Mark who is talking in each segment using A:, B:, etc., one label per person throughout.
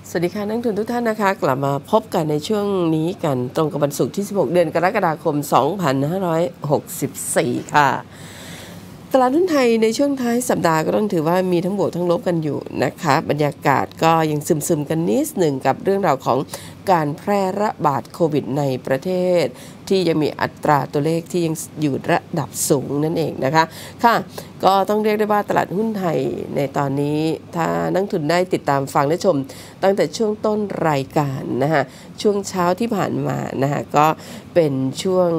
A: สวัสดีค่ะนักทุนทุกท่านนะคะกลับมาพบกันในช่วงนี้กันตรงกับวันศุกร์ที่ 16 เดือนกรกฎาคม 2564 ค่ะตลาดหุ้นไทยในช่วงท้ายสัปดาห์ก็ต้องถือว่ามีทั้งบวกทั้งลบกันอยู่นะคะบรรยากาศก็ยังซึมๆกันนิดหนึ่งกับเรื่องราวของการแพร่ระบาดโควิดในประเทศที่ยังมีอัตราตัวเลขที่ยังอยู่ระดับสูงนั่นเองนะคะค่ะก็ต้องเรียกได้ว่าตลาดหุ้นไทยในตอนนี้ถ้านักทุนได้ติดตามฟังและชมตั้งแต่ช่วงต้นรายการนะคะช่วงเช้าที่ผ่านมานะคะก็เป็นช่วง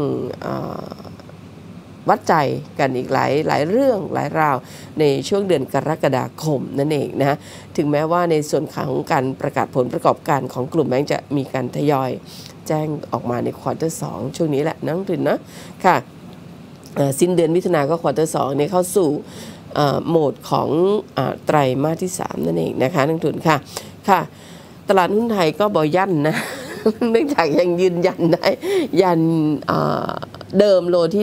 A: วัดใจกันอีกหลายเรื่องหลายราวในช่วงเดือนกรกฎาคมนั่นเองนะถึงแม้ว่าในส่วนของการประกาศผลประกอบการของกลุ่มแบงก์จะมีการทยอยแจ้งออกมาในควอเตอร์2ช่วงนี้แหละนักลงทุนนะค่ะสิ้นเดือนมิถุนายนก็ควอเตอร์2นี้เข้าสู่โหมดของไตรมาสที่3นั่นเองนะคะนักลงทุนค่ะค่ะตลาดหุ้นไทยก็บ่ยั่นนะเนื่องจากยังยืนยันได้ยันเดิมโลที่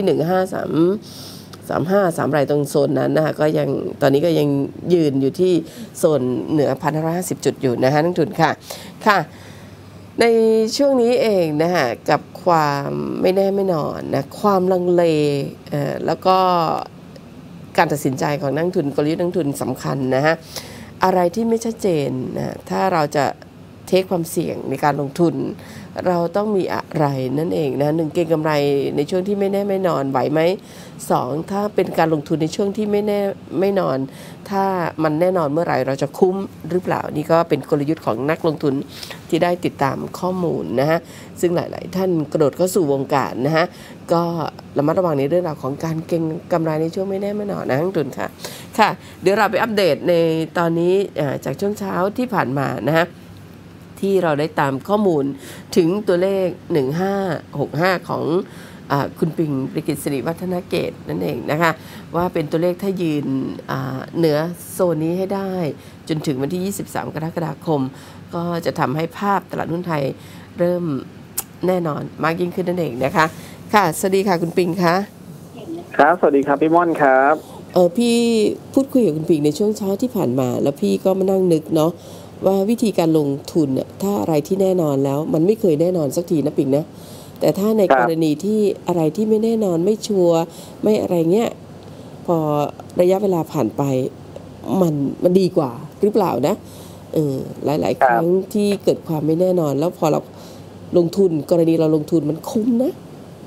A: 15335รายตรงโซนนั้นนะคะก็ยังตอนนี้ก็ยังยืนอยู่ที่โซนเหนือ 1,550 จุดอยู่นะคะนักทุนค่ะค่ะในช่วงนี้เองนะคะกับความไม่แน่ไม่นอนนะความลังเลแล้วก็การตัดสินใจของนักทุนกลยุทธ์นักทุนสำคัญนะฮะอะไรที่ไม่ชัดเจนนะถ้าเราจะเทคความเสี่ยงในการลงทุนเราต้องมีอะไรนั่นเองนะ1เก็งกำไรในช่วงที่ไม่แน่ไม่นอนไหวไหม2ถ้าเป็นการลงทุนในช่วงที่ไม่แน่ไม่นอนถ้ามันแน่นอนเมื่อไหร่เราจะคุ้มหรือเปล่านี่ก็เป็นกลยุทธ์ของนักลงทุนที่ได้ติดตามข้อมูลนะฮะซึ่งหลายๆท่านกระโดดเข้าสู่วงการนะฮะก็ระมัดระวังในเรื่องราวของการเก็งกำไรในช่วงไม่แน่ไม่นอนนะนักลงทุนค่ะค่ะเดี๋ยวเราไปอัปเดตในตอนนี้จากช่วงเช้าที่ผ่านมานะฮะที่เราได้ตามข้อมูลถึงตัวเลข1565ของคุณปิงปริกิตสิริวัฒนเกตนั่นเองนะคะว่าเป็นตัวเลขถ้ายืนเหนือโซนนี้ให้ได้จนถึงวันที่23กรกฎาคมก็จะทำให้ภาพตลาดหุ้นไทยเริ่มแน่นอนมากยิ่งขึ้นนั่นเองนะคะค่ะสวัสดีค่ะคุณปิงคะ
B: ครับสวัสดีครับพี่ม่อนครับ
A: พี่พูดคุยกับคุณปิงในช่วงเช้าที่ผ่านมาแล้วพี่ก็มานั่งนึกเนาะว่าวิธีการลงทุนเนี่ยถ้าอะไรที่แน่นอนแล้วมันไม่เคยแน่นอนสักทีนะปิงนะแต่ถ้าในกรณีที่อะไรที่ไม่แน่นอนไม่ชัวร์ไม่อะไรเงี้ยพอระยะเวลาผ่านไปมันดีกว่าหรือเปล่านะหลายครั้งที่เกิดความไม่แน่นอนแล้วพอเราลงทุนกรณีเราลงทุนมันคุ้มนะ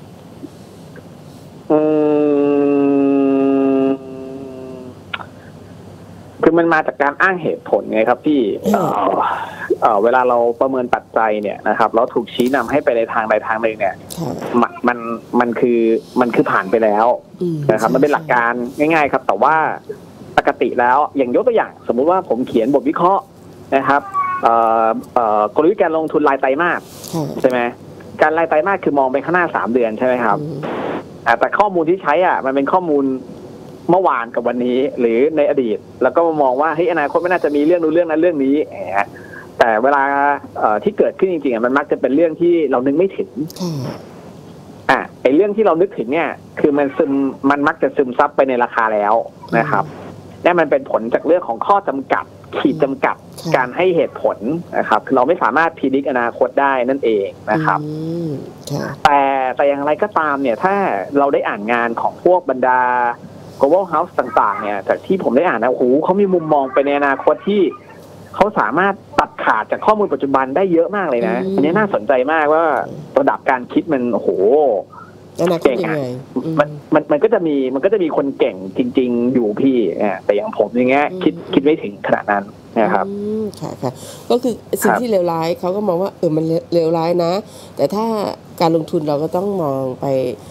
B: คือมันมาจากการอ้างเหตุผลไงครับพี่เวลาเราประเมินปัจจัยเนี่ยนะครับแล้วถูกชี้นำให้ไปในทางใดทางหนึ่งเนี่ยมันคือผ่านไปแล้วนะครับมันเป็นหลักการง่ายๆครับแต่ว่าปกติแล้วอย่างยกตัวอย่างสมมุติว่าผมเขียนบทวิเคราะห์นะครับกลยุทธ์การลงทุนรายไตรมาสใช่ไหมการรายไตรมาสคือมองไปข้างหน้า3 เดือนใช่ไหมครับแต่ข้อมูลที่ใช้มันเป็นข้อมูลเมื่อวานกับวันนี้หรือในอดีตแล้วก็มองว่าเฮ้ยอนาคตไม่น่าจะมีเรื่องนู้นเรื่องนั้นเรื่องนี้แต่เวลาที่เกิดขึ้นจริงๆมันมักจะเป็นเรื่องที่เรานึกไม่ถึงไอ้เรื่องที่เรานึกถึงเนี่ยคือมันมักจะซึมซับไปในราคาแล้วนะครับนี่มันเป็นผลจากเรื่องของข้อจำกัดขีดจำกัดการให้เหตุผลนะครับคือเราไม่สามารถพิจิตรอนาคตได้นั่นเองนะครับแต่อย่างไรก็ตามเนี่ยถ้าเราได้อ่านงานของพวกบรรดาGlobal House ต่างๆเนี่ยจากที่ผมได้อ่านนะโอ้โหเขามีมุมมองไปในอนาคตที่เขาสามารถตัดขาดจากข้อมูลปัจจุบันได้เยอะมากเลยนะอันนี้น่าสนใจมากว่าระดับการคิดมันโอ้โหเก่งมันก็จะมีคนเก่งจริงๆอยู่พี่แต่อย่างผมอย่างเงี้ยคิดไม่ถึงขนาดนั้นนะครับ
A: ค่ะก็คือสิ่งที่เลวร้ายเขาก็มองว่ามันเลวร้ายนะแต่ถ้าการลงทุนเราก็ต้องมองไป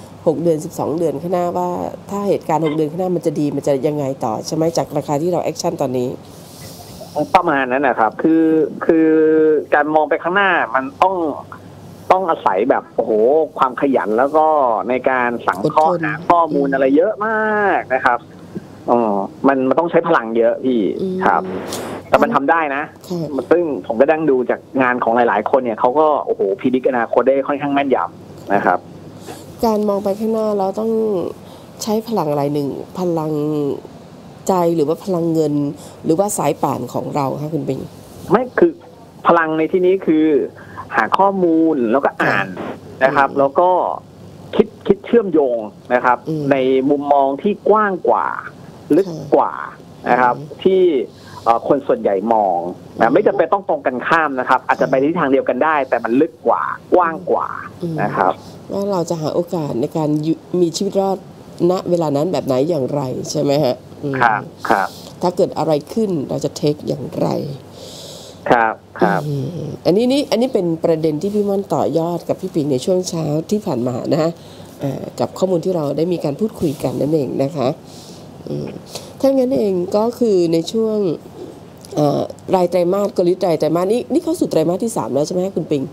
A: 6 เดือน12 เดือนข้างหน้าว่าถ้าเหตุการณ์6 เดือนข้างหน้ามันจะดีมันจะยังไงต่อใช่ไหมจากราคาที่เราแอคชั่นตอนนี้
B: ประมาณนั้นนะครับคือการมองไปข้างหน้ามันต้องอาศัยแบบโอ้โหความขยันแล้วก็ในการสังเคราะห์หาข้อมูลอะไรเยอะมากนะครับมันต้องใช้พลังเยอะพี่ครับแต่มันทำได้นะซึ่งผมก็ดั้งดูจากงานของหลายๆคนเนี่ยเขาก็โอ้โหพิจิตรอนาคตได้ค่อนข้างแม่นยำนะครับ
A: การมองไปข้างหน้าเราต้องใช้พลังอะไรหนึ่งพลังใจหรือว่าพลังเงินหรือว่าสายป่านของเราคะคุณปิง
B: ไม่คือพลังในที่นี้คือหาข้อมูลแล้วก็อ่านนะครับแล้วก็คิดเชื่อมโยงนะครับในมุมมองที่กว้างกว่าลึกกว่านะครับที่คนส่วนใหญ่มองนะไม่จำเป็นต้องตรงกันข้ามนะครับอาจจะไปในทิศทางเดียวกันได้แต่มันลึกกว่ากว้างกว่านะครับ
A: ว่าเราจะหาโอกาสในการมีชีวิตรอดณเวลานั้นแบบไหนอย่างไรใช่ไหมฮะ
B: ครับครับ
A: ถ้าเกิดอะไรขึ้นเราจะเทคอย่างไร
B: ครับครับ
A: อันนี้เป็นประเด็นที่พี่ม่อนต่อยอดกับพี่ปิงในช่วงเช้าที่ผ่านมานะฮะกับข้อมูลที่เราได้มีการพูดคุยกันนั่นเองนะคะถ้างั้นเองก็คือในช่วงรายไตรมาสกลยุทธ์รายไตรมาสนี่เข้าสู่ไตรมาสที่3แล้วใช่ไหมคุณปิง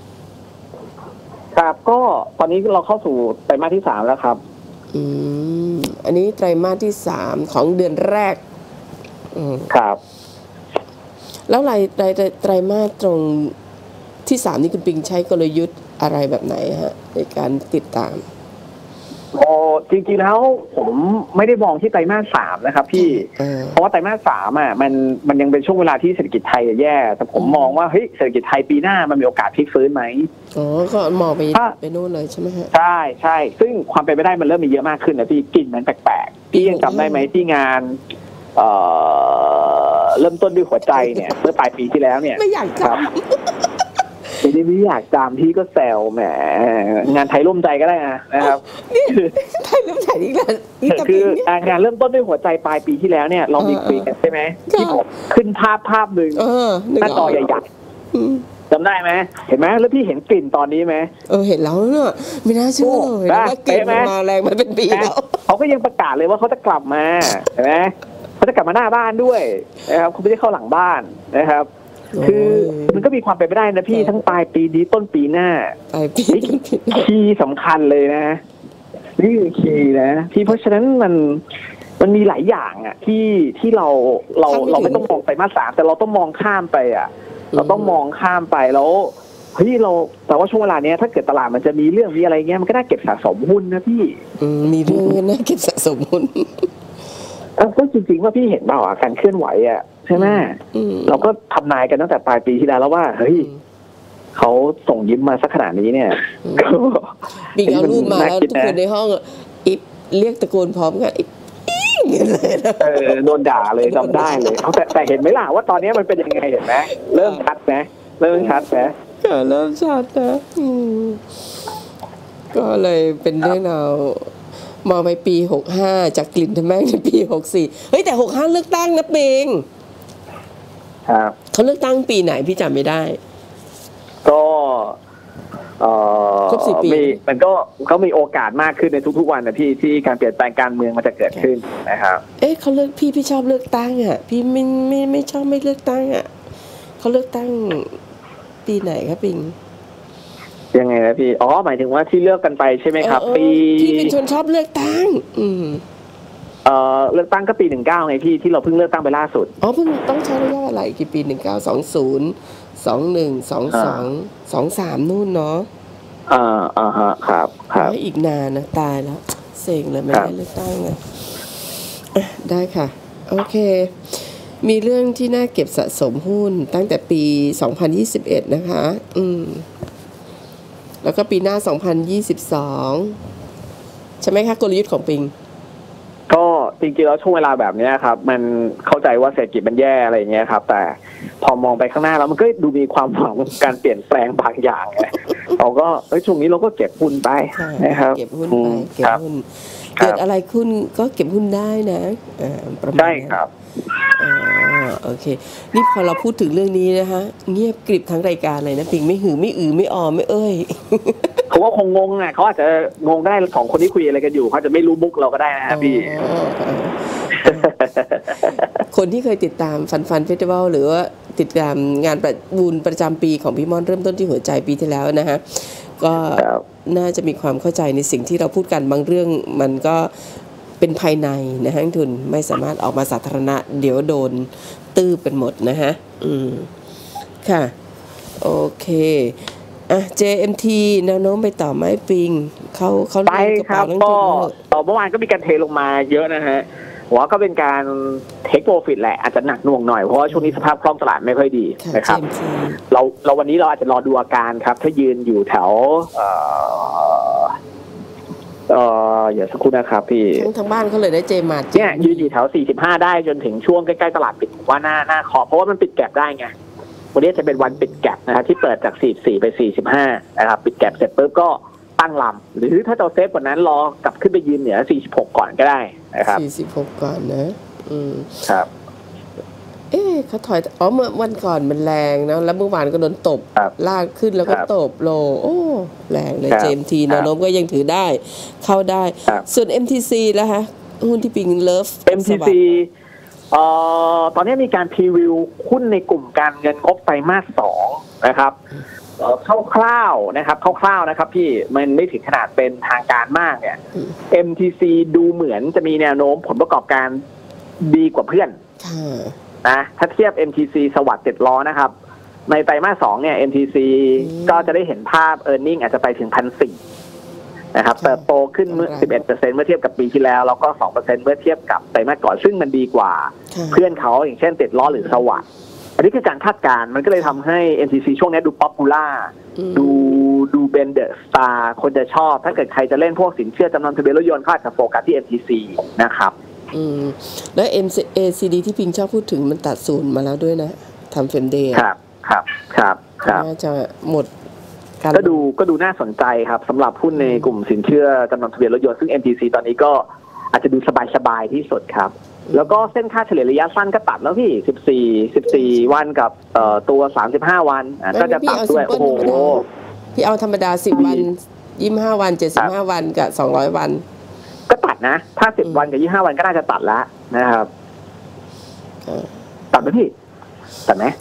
B: ครับก็ตอนนี้เราเข้าสู่ไตรมาสที่3แล้วครับ
A: อันนี้ไตรมาสที่3ของเดือนแรก
B: ครับ
A: แล้วรายไตรมาสตรงที่3นี่คุณปิงใช้กลยุทธ์อะไรแบบไหนฮะในการติดตาม
B: จริงๆแล้วผมไม่ได้มองที่ไตรมาส3นะครับพี่เพราะว่าไตรมาส3มันยังเป็นช่วงเวลาที่เศรษฐกิจไทยแย่แต่ผมมองว่าเฮ้ยเศรษฐกิจไทยปีหน้ามันมีโอกาสพลิกฟื้นไหม
A: ก็มองไปโน่นเลยใช่ไหมฮะ
B: ใช่ใช่ซึ่งความเป็นไปได้มันเริ่มมีเยอะมากขึ้นนะพี่กลิ่นมันแปลกๆพี่ยังจำได้ไหมที่งานเริ่มต้นด้วยหัวใจเนี่ยเมื่อปลายปีที่แล้วเนี่ย
A: ไม่อยากจำ
B: ไม่อยากจำพี่ก็แซวแหมงานไทยร่วมใจก็ได้นะครับ
A: ไทยร่วมใจอีกแล้ว
B: คืองานเริ่มต้นด้วยหัวใจปลายปีที่แล้วเนี่ยเรามีคุยกันใช่ไหมที่ผมขึ้นภาพหนึ่งหน้าจอใหญ่ๆจำได้ไหมเห็นไหมแล้วพี่เห็นกลิ่นตอนนี้ไหม
A: เห็นแล้วเนี่ยไม่น่าเชื่อเลยว่ากลิ่นมาแรงมันเป็นปีแล้ว
B: เขาก็ยังประกาศเลยว่าเขาจะกลับมาเห็นไหมเขาจะกลับมาหน้าบ้านด้วยนะครับคุณไม่ได้เข้าหลังบ้านนะครับคือมันก็มีความเป็นไปได้นะพี่ทั้งปลายปีนี้ต้นปีหน้าคีย์สำคัญเลยนะนี่คือคีย์นะที่เพราะฉะนั้นมันมีหลายอย่างอ่ะที่เราไม่ต้องมองไปมา3แต่เราต้องมองข้ามไปอ่ะเราต้องมองข้ามไปแล้วเฮ้ยแต่ว่าช่วงเวลานี้ถ้าเกิดตลาดมันจะมีเรื่องมีอะไรเงี้ยมันก็น่าเก็บสะสมหุ้นนะพี่
A: มีเรื่องน่าเก็บสะสมหุ้น
B: ก็จริงๆว่าพี่เห็นเปล่าการเคลื่อนไหวอ่ะใช่ไหมเราก็ทำนายกันตั้งแต่ปลายปีที่แล้วว่าเฮ้ยเขาส่งยิ้มมาสักขนาดนี้เนี่ย
A: บิ๊กเอารูปมาแล้วทุกคนในห้องอิบเรียกตะโกนพร้อมกันอิบเลยนะ
B: โดนด่าเลยจำได้เลยแต่เห็นไหมล่ะว่าตอนนี้มันเป็นยังไงเห็นไหมเริ่มชัดไหมเริ่มชัด
A: นะก็เลยเป็นเรื่องเรามองไปปี65จากกลิ่นทำแม่งในปี64เฮ้ยแต่65เลือกตั้งนะเบง
B: ครับ
A: เขาเลือกตั้งปีไหนพี่จำไม่ได้
B: ก็
A: ครบ4 ปี
B: มันก็มีโอกาสมากขึ้นในทุกๆวันนะพี่ที่การเปลี่ยนแปลงการเมืองมันจะเกิดขึ้นนะครับ
A: เขาเลือกพี่ชอบเลือกตั้งอ่ะพี่ไม่ชอบไม่เลือกตั้งอ่ะเขาเลือกตั้งปีไหนครับปิง
B: ยังไงนะพี่หมายถึงว่าที่เลือกกันไปใช่ไหมครับปี
A: พี่เป็นคนชอบเลือกตั้ง
B: เลือกตั้งก็ปี19ไงพี่ที่เราเพิ่งเลือกตั้งไปล่าสุด
A: เพิ่งต้องใช้ระยะเวลากี่ปี1920 21 22 23นู่นเนาะ
B: ฮะครับ
A: อีกนานนะตายแล้วเซ็งเลยไม่ได้เลือกตั้งเลยได้ค่ะโอเคมีเรื่องที่น่าเก็บสะสมหุ้นตั้งแต่ปี2021นะคะแล้วก็ปีหน้า2022ใช่ไหมคะกลยุทธ์ของปิง
B: ก็จริงๆแล้วช่วงเวลาแบบนี้ครับมันเข้าใจว่าเศรษฐกิจมันแย่อะไรอย่างเงี้ยครับแต่พอมองไปข้างหน้าแล้วมันก็ดูมีความหวังการเปลี่ยนแปลงบางอย่างไงเราก็ช่วงนี้เราก็เก็บหุ้นไปนะครับ
A: เก็บหุ้นไปเก็บหุ้นเกิดอะไรขึ้นก็เก็บหุ้นได้นะประมาณ
B: ใช่ครับ
A: โอเคนี่พอเราพูดถึงเรื่องนี้นะคะเงียบกริบทั้งรายการเลยนะปิงไม่หือไม่อือไม่ไม่เอ้ย
B: เขาว่าคงงงเขาอาจจะงงได้ของคนที่คุยอะไรกันอยู่เขาจะไม่รู้มุกเราก็ได้นะครับพี่
A: คนที่เคยติดตามฟันเฟสติวัลหรือว่าติดตามงานประจำปีของพี่ม่อนเริ่มต้นที่หัวใจปีที่แล้วนะฮะก็น่าจะมีความเข้าใจในสิ่งที่เราพูดกันบางเรื่องมันก็เป็นภายในนะฮะทุนไม่สามารถออกมาสาธารณะเดี๋ยวโดนตื้อเป็นหมดนะฮะค่ะโอเคJMT แนวโน้มไปต่อไหมปิงเขา
B: ไปครับก็เมื่อวานก็มีการเทลงมาเยอะนะฮะผมว่าก็เป็นการเทคโปรฟิตแหละอาจจะหนักหน่วงหน่อยเพราะว่าช่วงนี้สภาพคล่องตลาดไม่ค่อยดีนะครับเราวันนี้เราอาจจะรอดูอาการครับถ้ายืนอยู่แถวอย่าสักครู่นะครับพี่
A: ทั้งบ้านเขาเลยได้เจมาร์
B: เนี่ยยืนอยู่แถว45ได้จนถึงช่วงใกล้ๆตลาดปิดผมว่าหน้าขอเพราะว่ามันปิดแก็บได้ไงวันนี้จะเป็นวันปิดแก็บนะครับที่เปิดจาก44ไป45นะครับปิดแก็บเสร็จปุ๊บก็ตั้งลำหรือถ้าจะเซฟกว่านั้นรอกลับขึ้นไปยืนเหนือ46ก่อนก็ได้นะครับ
A: 46ก่อนนะครับ เขาถอยเมื่อวันก่อนมันแรงนะแล้วเมื่อวานก็โดนตบลากขึ้นแล้วก็ตบโลแรงเลยเจมทีแนวโน้มก็ยังถือได้เข้าได้ส่วน MTC แล้วฮะหุ้นที่ปิงเลิฟ
B: MTC ตอนนี้มีการพรีวิวหุ้นในกลุ่มการเงินงบไตรมาส2นะครับคร่าวๆนะครับพี่มันไม่ถึงขนาดเป็นทางการมากเนี่ย MTC ดูเหมือนจะมีแนวโน้มผลประกอบการดีกว่าเพื่อนนะถ้าเทียบ MTC สวัสดิ์7ล้อนะครับในไตรมาส2เนี่ย MTC ก็จะได้เห็นภาพ earning อาจจะไปถึง 1,400 นะครับเติบโตขึ้น11% เมื่อเทียบกับปีที่แล้วแล้วก็ 2% เมื่อเทียบกับไตรมาสก่อนซึ่งมันดีกว่าเพื่อนเขาอย่างเช่น7ล้อหรือสวัสดิ์อันนี้คือการคาดการณ์มันก็เลยทำให้ MTC ช่วงนี้ดูป๊อปปูล่าดูเป็นเดอะสตาร์คนจะชอบถ้าเกิดใครจะเล่นพวกสินเชื่อจำนำทะเบียนรถยนต์ก็อาจจะโฟกัสที่ MTC นะครับ
A: แล้ว MACD ที่พิงชอบพูดถึงมันตัดศูนย์มาแล้วด้วยนะทำเฟรมเดย์
B: ครับ
A: น่าจะหมด
B: ก็ดูน่าสนใจครับสำหรับหุ้นในกลุ่มสินเชื่อจำนำทะเบียนรถยนต์ซึ่ง MTC ตอนนี้ก็อาจจะดูสบายที่สุดครับแล้วก็เส้นค่าเฉลี่ยระยะสั้นก็ตัดแล้วพี่14วันกับตัว35วันก็จะตัดด้วยโอ้โห
A: พี่เอาธรรมดา10วัน25วัน75วันกับ200วัน
B: ก็ตัดนะถ้า10วันกับ25วันก็น่าจะตัดแล้วนะครับตัดไหมพี่ตัดไหม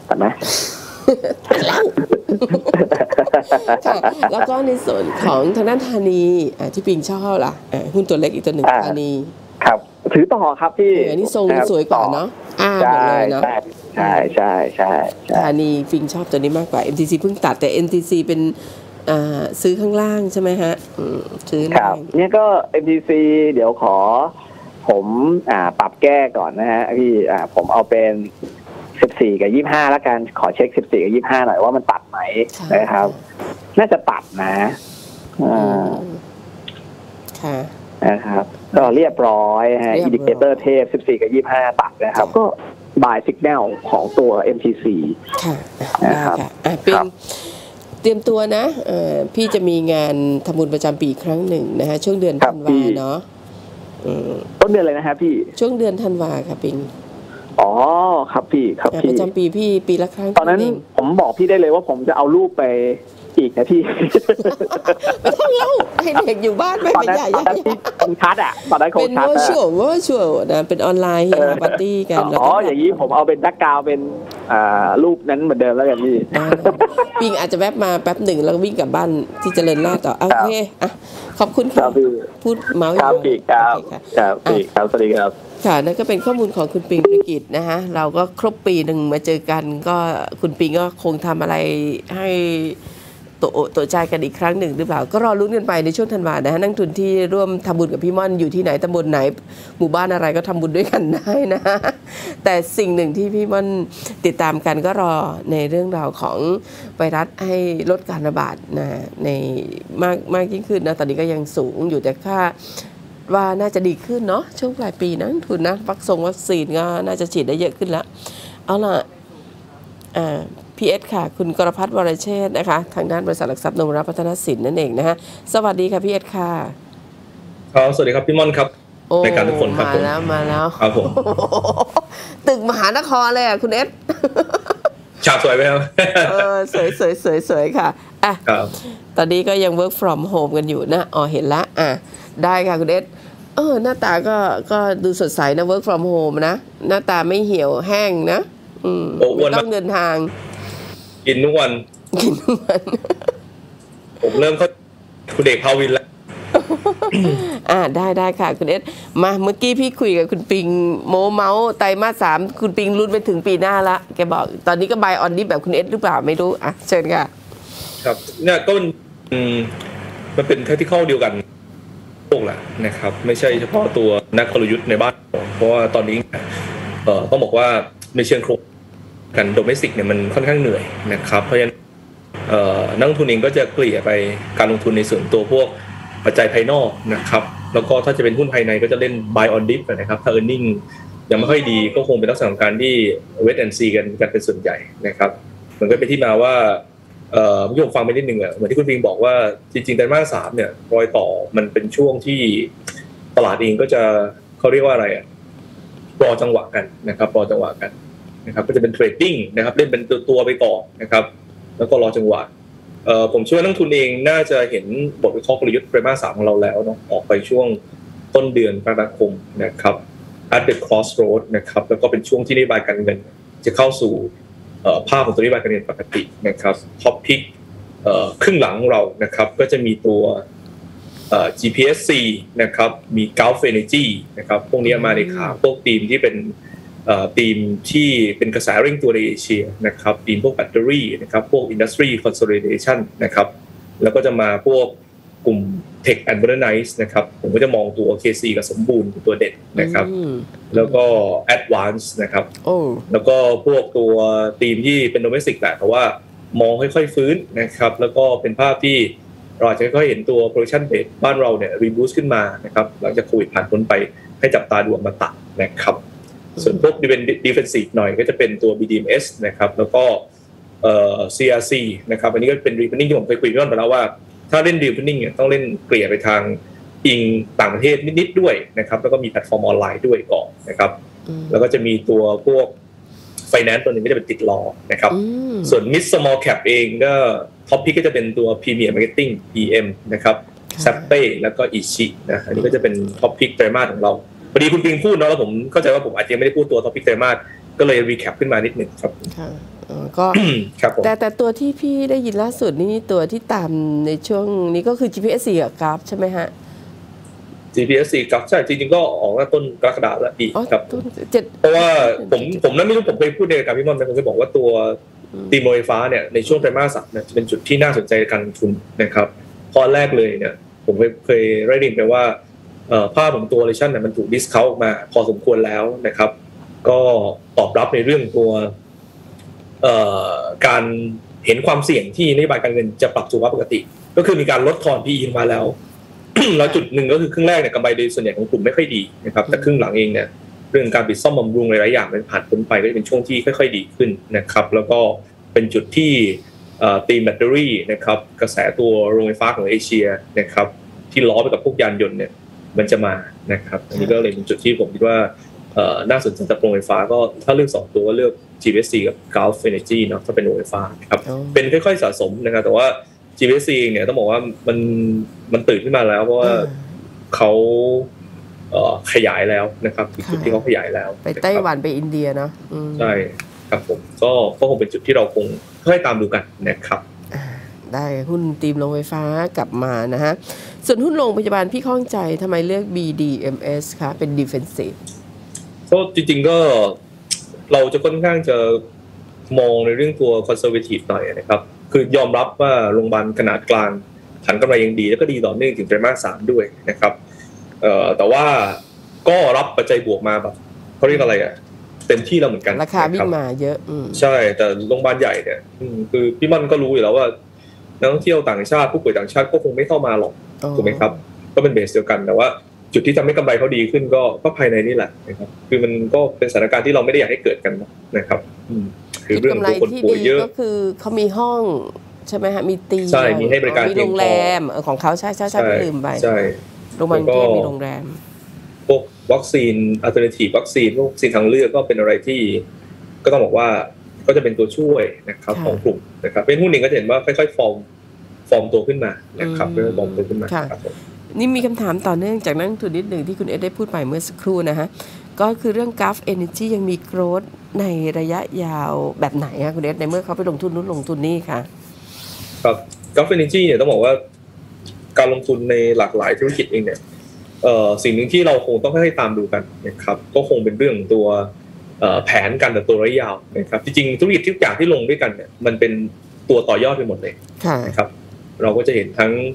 A: แล้วก็ในส่วนของทางด้านธานีที่ปิงชอบล่ะหุ้นตัวเล็กอีกตัวหนึ่งธานี
B: ครับถือต่อครับพี่
A: อันนี้ทรงสวยกว่าเนาะหมดเลยเนาะ
B: ใช่
A: ธานีปิงชอบตัวนี้มากกว่า MTC เพิ่งตัดแต่ MTC เป็นซื้อข้างล่างใช่ไหมฮะซื้อ
B: ครับเนี่ยก็ MTC เดี๋ยวผมปรับแก้ก่อนนะฮะพี่ผมเอาเป็น14กับ25แล้วกันขอเช็ค14กับ25หน่อยว่ามันตัดไหมนะครับน่าจะตัดนะนะครับก็เรียบร้อยฮะอินดิเคเตอร์เทพ14กับ25ตัดนะครับก็บายสิกแนลของตัว MTC
A: นะครับเตรียมตัวนะพี่จะมีงานทำบุญประจำปีครั้งหนึ่งนะฮะช่วงเดือนธันวาเนาะ
B: ต้นเดือนเลยนะครับพี่
A: ช่วงเดือนธันวาค่ะปิง
B: ครับพี่
A: ประจำปีพี่ปีละครั้ง
B: ตอนนั้นผมบอกพี่ได้เลยว่าผมจะเอาลูกไปอีกนะพี่
A: ไม่ต้องเล่าให้เด็กอยู่บ้านไม่เป็นใหญ่
B: เป็นคัดตอนนั้น
A: เป็นเวอร์ชวลนะเป็นออนไลน์เฮฮาปาร์ตี้กัน
B: อย่างนี้ผมเอาเป็นแบ็คกราวด์เป็นรูปนั้นเหมือนเดิมแล้วกันพี่
A: ปิงอาจจะแวบมาแป๊บหนึ่งแล้ววิ่งกลับบ้านที่เจริญราษฎร์ต่อโอเคขอบคุณค่ะพูดเมาส์
B: ครับพี่ครับสวัสดีครับ
A: ค่ะนั่นก็เป็นข้อมูลของคุณปิงประกิตนะคะเราก็ครบปีหนึ่งมาเจอกันก็คุณปิงก็คงทำอะไรให้ตัวใจกันอีกครั้งหนึ่งหรือเปล่าก็รอลุ้นกันไปในช่วงธันวานะฮะนักทุนที่ร่วมทำบุญกับพี่ม่อนอยู่ที่ไหนตำบลไหนหมู่บ้านอะไรก็ทำบุญด้วยกันได้นะแต่สิ่งหนึ่งที่พี่ม่อนติดตามกันก็รอในเรื่องราวของไวรัสให้ลดการระบาดนะในมากยิ่งขึ้นนะตอนนี้ก็ยังสูงอยู่แต่ค่าว่าน่าจะดีขึ้นเนาะช่วงปลายปีนะทุนนะวัคซีนก็น่าจะฉีดได้เยอะขึ้นแล้วเอาล่ะPS ค่ะคุณกรพัฒน์วรเชษฐ์นะคะทางด้านบริษัทหลักทรัพย์นมรัตน์พัฒนสินนั่นเองนะฮะสวัสดีค่ะ PS ค่ะ
C: ครับสวัสดีครับพี่ม่อนครับในการทุกคนครับ
A: มาแล้ว
C: ครับผม
A: ตึกมหานครเลยอ่ะคุณเอส
C: ฉากสวยไหมครับ
A: สวยค่ะตอนนี้ก็ยัง work from home กันอยู่นะเห็นละได้ค่ะคุณเอสหน้าตาก็ดูสดใสนะ work from home นะหน้าตาไม่เหี่ยวแห้งนะไม่ต้องเดินทาง
C: กินทุกวันผมเริ่มเข้าคุณเด็กพาวินแล้ว
A: ได้ค่ะคุณเอสมาเมื่อกี้พี่คุยกับคุณปิงเมาส์ไตรมาส 3คุณปิงลุ้นไปถึงปีหน้าละแกบอกตอนนี้ก็บายออนดิฟแบบคุณเอสหรือเปล่าไม่รู้เชิญค่ะ
C: ครับเนี่ยก็มันเป็นเทคนิคเดียวกันโลกแหละนะครับไม่ใช่เฉพาะตัวนักกลยุทธ์ในบ้านเพราะว่าตอนนี้ต้องบอกว่าในเชิงโครงการโดเมสติกเนี่ยมันค่อนข้างเหนื่อยนะครับเพราะฉะนั้นนักลงทุนเองก็จะเกลี่ยไปการลงทุนในส่วนตัวพวกปัจจัยภายนอกนะครับแล้วก็ถ้าจะเป็นหุ้นภายในก็จะเล่น buy on dip นะครับถ้า earning ยังไม่ค่อยดีก็คงเป็นลักษณะของการที่ wait and see กันเป็นส่วนใหญ่นะครับมันก็เป็นที่มาว่าพี่ผมฟังไปนิดนึงเหมือนที่คุณพิงบอกว่าจริงๆไตรมาส 3เนี่ยรอยต่อมันเป็นช่วงที่ตลาดเองก็จะเขาเรียกว่าอะไรรอจังหวะกันนะครับรอจังหวะกันนะครับก็จะเป็นเทรดดิ้งนะครับเล่นเป็นตัวไปก่อนนะครับแล้วก็รอจังหวะผมเชื่อว่านักทุนเองน่าจะเห็นบทวิเคราะห์กลยุทธ์ไตรมาส 3ของเราแล้วเนาะออกไปช่วงต้นเดือนกรกฎาคมนะครับ at the crossroad นะครับแล้วก็เป็นช่วงที่นโยบายการเงินจะเข้าสู่ภาพของตัวนโยบายการเงินปกตินะครับท็อปพิกครึ่งหลังของเรานะครับก็จะมีตัวGPSC นะครับมี Gulf Energy นะครับพวกนี้มาในข่าวพวกทีมที่เป็นทีมที่เป็นกระแสเร่งตัวในเอเชียนะครับทีมพวกแบตเตอรี่นะครับพวก Industry Consolidation นะครับแล้วก็จะมาพวกกลุ่ม Tech and Modernize นะครับผมก็จะมองตัว KC กับสมบูรณ์ตัวเด็ดนะครับแล้วก็ Advance นะครับแล้วก็พวกตัวทีมที่เป็น Domestic แต่ว่ามองค่อยๆฟื้นนะครับแล้วก็เป็นภาพที่เราอาจจะค่อยๆเห็นตัว Production Base บ้านเราเนี่ย Reboost ขึ้นมานะครับหลังจากโควิดผ่านพ้นไปให้จับตาดูอมตะนะครับส่วนพวก Defensive หน่อยก็จะเป็นตัว BDMs นะครับแล้วก็CRC นะครับอันนี้ก็เป็น Reopening ที่ผมเคยคุยกันไปแล้วว่าถ้าเล่น Reopening เนี่ยต้องเล่นเกลี่ยไปทางอิงต่างประเทศนิดๆด้วยนะครับแล้วก็มีแพลตฟอร์มออนไลน์ด้วยก่อนนะครับแล้วก็จะมีตัวพวก Finance ตัวนึงก็จะเป็นติดล้อนะครับส่วน Mid Small Cap เองก็ท็อปพิกก็จะเป็นตัว Premier Marketing PM นะครับ Sappe แล้วก็ Ichi นะอันนี้ก็จะเป็นท็อปพิกไตรมาสของเราพอดีคุณปิงพูดเนาะแล้วผมเข้าใจว่าผมอาจจะไม่ได้พูดตัวท็อปพิกไตรมาสก็เลยรีแคปขึ้นมานิดนึงครับ
A: ค่ะก็แต่ตัวที่พี่ได้ยินล่าสุดนี่ตัวที่ตามในช่วงนี้ก็คือ GPSC กับกราฟใช่ไหมฮะ
C: GPSC กับใช่จริงๆก็ออกต้นกรกฎาคมแล้วอีกครับเพราะว่าผมนั้นไม่รู้ผมเคยพูดในรายการพี่ม่อนผมเคยบอกว่าตัวตีมโรงไฟฟ้าเนี่ยในช่วงไตรมาส 3เนี่ยจะเป็นจุดที่น่าสนใจในการลงทุนนะครับข้อแรกเลยเนี่ยผมเคยได้ยินไปว่าภาพของตัว valuation เนี่ยมันถูก discount ออกมาพอสมควรแล้วนะครับก็ตอบรับในเรื่องตัวการเห็นความเสี่ยงที่นโยบายการเงินจะปรับสู่ภาวะปกติก็คือมีการลดทอน PE มาแล้ว แล้วจุดหนึ่งก็คือครึ่งแรกเนี่ยกำไรโดยส่วนใหญ่ของกลุ่มไม่ค่อยดีนะครับแต่ครึ่งหลังเองเนี่ยเรื่องการปิดซ่อมบำรุงหลายๆอย่างมันผ่านพ้นไปก็จะเป็นช่วงที่ค่อยๆดีขึ้นนะครับแล้วก็เป็นจุดที่ตีมแบตเตอรี่นะครับกระแสตัวโรงไฟฟ้าของเอเชียนะครับที่ล้อไปกับพวกยานยนต์เนี่ยมันจะมานะครับอันนี้ก็เลยเป็นจุดที่ผมคิดว่าน่าสนใจจากโรงไฟฟ้าก็ถ้าเลือก2ตัวก็เลือก GPSC กับ Gulf Energy เนาะถ้าเป็นโรงไฟฟ้าครับเป็นค่อยๆสะสมนะครับแต่ว่า GPSC เนี่ยต้องบอกว่ามันตื่นขึ้นมาแล้วเพราะว่าเขาขยายแล้วนะครับจุดที่เขาขยายแล้ว
A: ไปไต้หวันไปอินเดียเนาะ
C: ใช่ครับผมก็คงเป็นจุดที่เราคงค่อยตามดูกันนะครับ
A: ได้หุ้นทีมโรงไฟฟ้ากลับมานะฮะส่วนหุ้นโรงพยาบาลพี่ข้องใจทำไมเลือก BDMs คะเป็น Defensive
C: ก็จริงๆก็เราจะค่อนข้างจะมองในเรื่องตัว conservative หน่อยนะครับคือยอมรับว่าโรงพยาบาลขนาดกลางฐานกำไรยังดีแล้วก็ดีต่อเนื่องถึงไตรมาส 3ด้วยนะครับแต่ว่าก็รับปัจจัยบวกมาแบบเขาเรียกอะไรเต็มที่แล้วเหมือนกัน
A: ราคาวิ่งมาเยอะ
C: ใช่แต่โรงพยาบาลใหญ่เนี่ยคือพี่มันก็รู้อยู่แล้วว่านักท่องเที่ยวต่างชาติผู้ป่วยต่างชาติก็คงไม่เข้ามาหรอกถูกไหมครับก็เป็นเบสเดียวกันแต่ว่าจุดที่ทำให้กำไรเขาดีขึ้นก็ภายในนี่แหละนะครับคือมันก็เป็นสถานการณ์ที่เราไม่ได้อยากให้เกิดกันนะครับ
A: คือเรื่องของคนป่วยเยอะก็คือเขามีห้องใช่ไหมฮะมีเตียง
C: ใช่มีให้บริการ
A: มีโรงแรมของเขาใช่ไม่ลืมไป
C: ใช่
A: โรงพยาบาลที่มีโรงแรม
C: พวกวัคซีนอัลเทอร์เนทีฟวัคซีนพวกวัคซีนทางเลือกก็เป็นอะไรที่ก็ต้องบอกว่าก็จะเป็นตัวช่วยนะครับของกลุ่มนะครับเป็นหุ้นหนึ่งก็จะเห็นว่าค่อยๆฟอร์มตัวขึ้นมานะครับค่อยๆฟอร์มตัวขึ้นมาครับ
A: นี่มีคำถามต่อเนื่องจากนักลงทุนนิดหนึ่งที่คุณเอสได้พูดไปเมื่อสักครู่นะฮะก็คือเรื่อง Gulf Energy ยังมีโกรธในระยะยาวแบบไหนคะคุณเอสในเมื่อเขาไปลงทุนนู้นลงทุนนี่ค่ะ
C: ครับ Gulf Energy เนี่ยต้องบอกว่าการลงทุนในหลากหลายธุรกิจเองเนี่ยสิ่งหนึ่งที่เราคงต้องให้ตามดูกันนะครับก็คงเป็นเรื่องตัวแผนการเติบโตระยะยาวนะครับจริงๆธุรกิจทุกอย่างที่ลงด้วยกันเนี่ยมันเป็นตัวต่อยอดไปหมดเลยนะครับเราก็จะเห็นทั้ง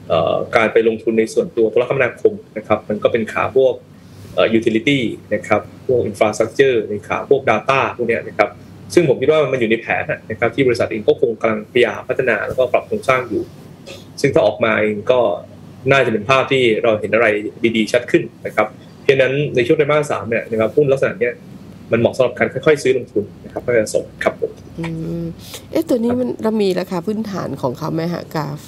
C: การไปลงทุนในส่วนตัวโทรคมนาคมนะครับมันก็เป็นขาพวกutility นะครับพวก infrastructure ในขาพวก data พวกนี้นะครับซึ่งผมคิดว่ามันอยู่ในแผนนะครับที่บริษัทเองก็คงกำลังพยายามพัฒนาแล้วก็ปรับโครงสร้างอยู่ซึ่งถ้าออกมาเองก็น่าจะเป็นภาพที่เราเห็นอะไรดีๆชัดขึ้นนะครับเพราะฉะนั้นในช่วงไตรมาส 3เนี่ยนะครับหุ้นลักษณะนี้มันเหมาะสำหรับการค่อยๆซื้อลงทุนนะครับเพื่อจะส่งครับผม
A: ตัวนี้มันเรามีราคาพื้นฐานของเขาไหมฮะกราฟ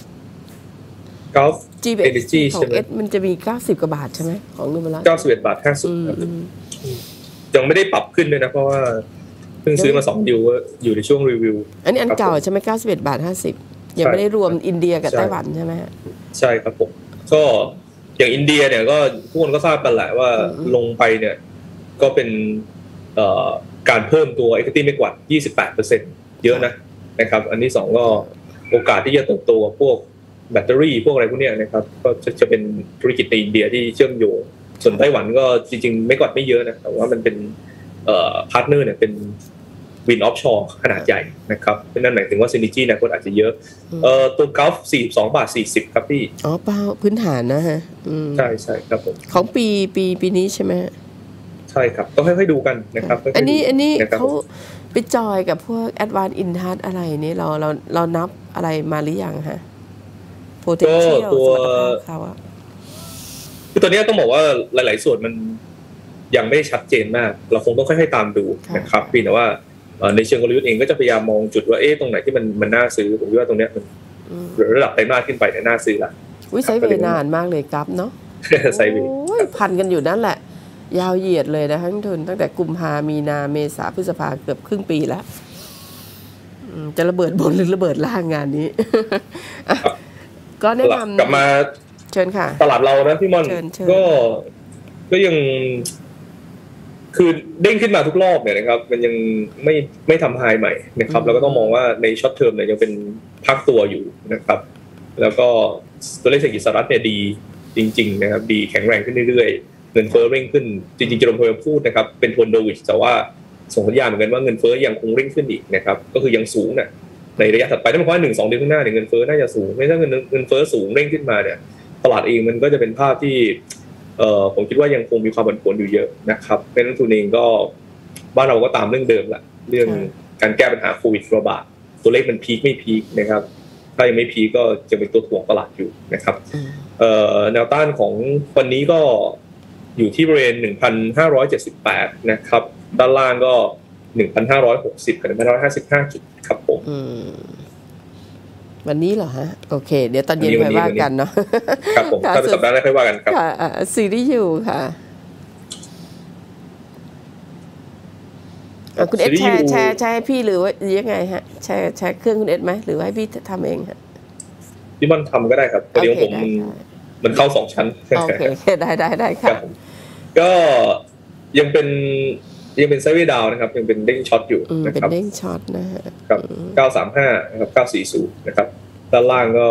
C: Energy
A: ของมันจะมี90กว่าบาทใช่ไหมของเงินมาแล้ว
C: 91.50 บาทยังไม่ได้ปรับขึ้นด้วยนะเพราะว่าเพิ่งซื้อมา2 ดิวอยู่ในช่วงรีวิว
A: อันนี้อันเก่าใช่ไหม91.50 บาทยังไม่ได้รวมอินเดียกับไต้หวันใช่ไหม
C: ใช่ครับผมก็อย่างอินเดียเนี่ยก็ทุกคนก็ทราบกันแหละว่าลงไปเนี่ยก็เป็นการเพิ่มตัว equity ไม่กว่า 28% เยอะนะครับอันที่2ก็โอกาสที่จะเติบโตพวกแบตเตอรี่พวกอะไรพวกนี้นะครับก็จะเป็นธุรกิจในอินเดียที่เชื่อมโยงส่วนไต้หวันก็จริงๆไม่กว่าไม่เยอะนะแต่ว่ามันเป็นพาร์ทเนอร์เนี่ยเป็นวินออฟชอร์ขนาดใหญ่นะครับนั่นหมายถึงว่าซินิจี้เนี่ยก็อาจจะเยอะตัวกอล์ฟ42.40 ครับพี่
A: เปล่าพื้นฐานนะฮะ
C: ใช่ครับผม
A: ของปีนี้ใช่ไหม
C: ใช่ครับต้องค่อยๆดูกันนะครับ
A: อันนี้เขาไปจอยกับพวก Advanced Intouch อะไรนี่เรานับอะไรมาหรือยังฮะ potential
C: ตัวเขาคือตัวนี้ต้องบอกว่าหลายๆส่วนมันยังไม่ชัดเจนมากเราคงต้องค่อยๆตามดูนะครับพี่แต่ว่าในเชิงกลยุทธ์เองก็จะพยายามมองจุดว่าตรงไหนที่มันน่าซื้อผมว่าตรงนี้มันระดับไตรมาสขึ้นไปเนี่ยน่าซื้อละ
A: วิสัยเวนานมากเลยครับเนาะ
C: ไซเว
A: พันกันอยู่นั่นแหละยาวเหยียดเลยนะทั้งทุนตั้งแต่กุมภามีนาเมษาพฤษภาเกือบครึ่งปีแล้วจะระเบิดบนหรือระเบิดล่างงานนี้ก็แนะนำ
C: กลับมา
A: เชิญค่ะ
C: ตลาดเรานะพี่มอนก็ยังคือเด้งขึ้นมาทุกรอบเนี่ยนะครับมันยังไม่ทำไฮใหม่นะครับแล้วก็ต้องมองว่าในช็อตเทอมเนี่ยยังเป็นพักตัวอยู่นะครับแล้วก็ตัวเลขเศรษฐกิจสหรัฐเนี่ยดีจริงๆนะครับดีแข็งแรงขึ้นเรื่อยๆเงินเฟ้อเร่งขึ้นจริงๆเจอร์โรม พาวเวลพูดนะครับเป็นโทนโดวิชแต่ว่าส่งสัญญาณเหมือนกันว่าเงินเฟ้อยังคงเร่งขึ้นอีกนะครับก็คือยังสูงเนี่ยในระยะถัดไปถ้าบอกว่า 1-2 เดือนข้างหน้าเนี่ยเงินเฟ้อน่าจะสูงไม่ถ้าเงินเฟ้อสูงเร่งขึ้นมาเนี่ยตลาดเองมันก็จะเป็นภาพที่ผมคิดว่ายังคงมีความผันผวนอยู่เยอะนะครับเป็นนักทุนเองก็บ้านเราก็ตามเรื่องเดิมแหละเรื่องการแก้ปัญหาโควิดระบาดตัวเลขมันพีคไม่พีคนะครับถ้ายังไม่พีคก็จะเป็นตัวถ่วงตลาดอยู่นะครับแนวต้านของวันนี้ก็อยู่ที่บริเวณ 1,578 นะครับด้านล่างก็ 1,560 กับ 1,555 จุดครับผม
A: วันนี้เหรอฮะโอเคเดี๋ยวตอนเย็นค่อยว่ากันเนาะ
C: ครับผมถ้าเป็นสัปดาห์หน้าค่อยว่ากันครับ
A: ซีรีส์อยู่ค่ะคุณเอสแชร์ให้พี่หรือว่ายังไงฮะแชร์เครื่องคุณเอสไหมหรือว่าให้พี่ทำเองฮะ
C: พี่มันทำก็ได้ครับเดี๋ยวผมมันเข้า2 ชั้น
A: โอเคได้ครับ
C: ก็ยังเป็นไซด์เวย์ดาวนะครับยังเป็นเด้งช็อตอยู่นะครับ
A: เป็นเด้งช็อตนะฮะ
C: ครับ935นะครับ940นะครับด้านล่างก็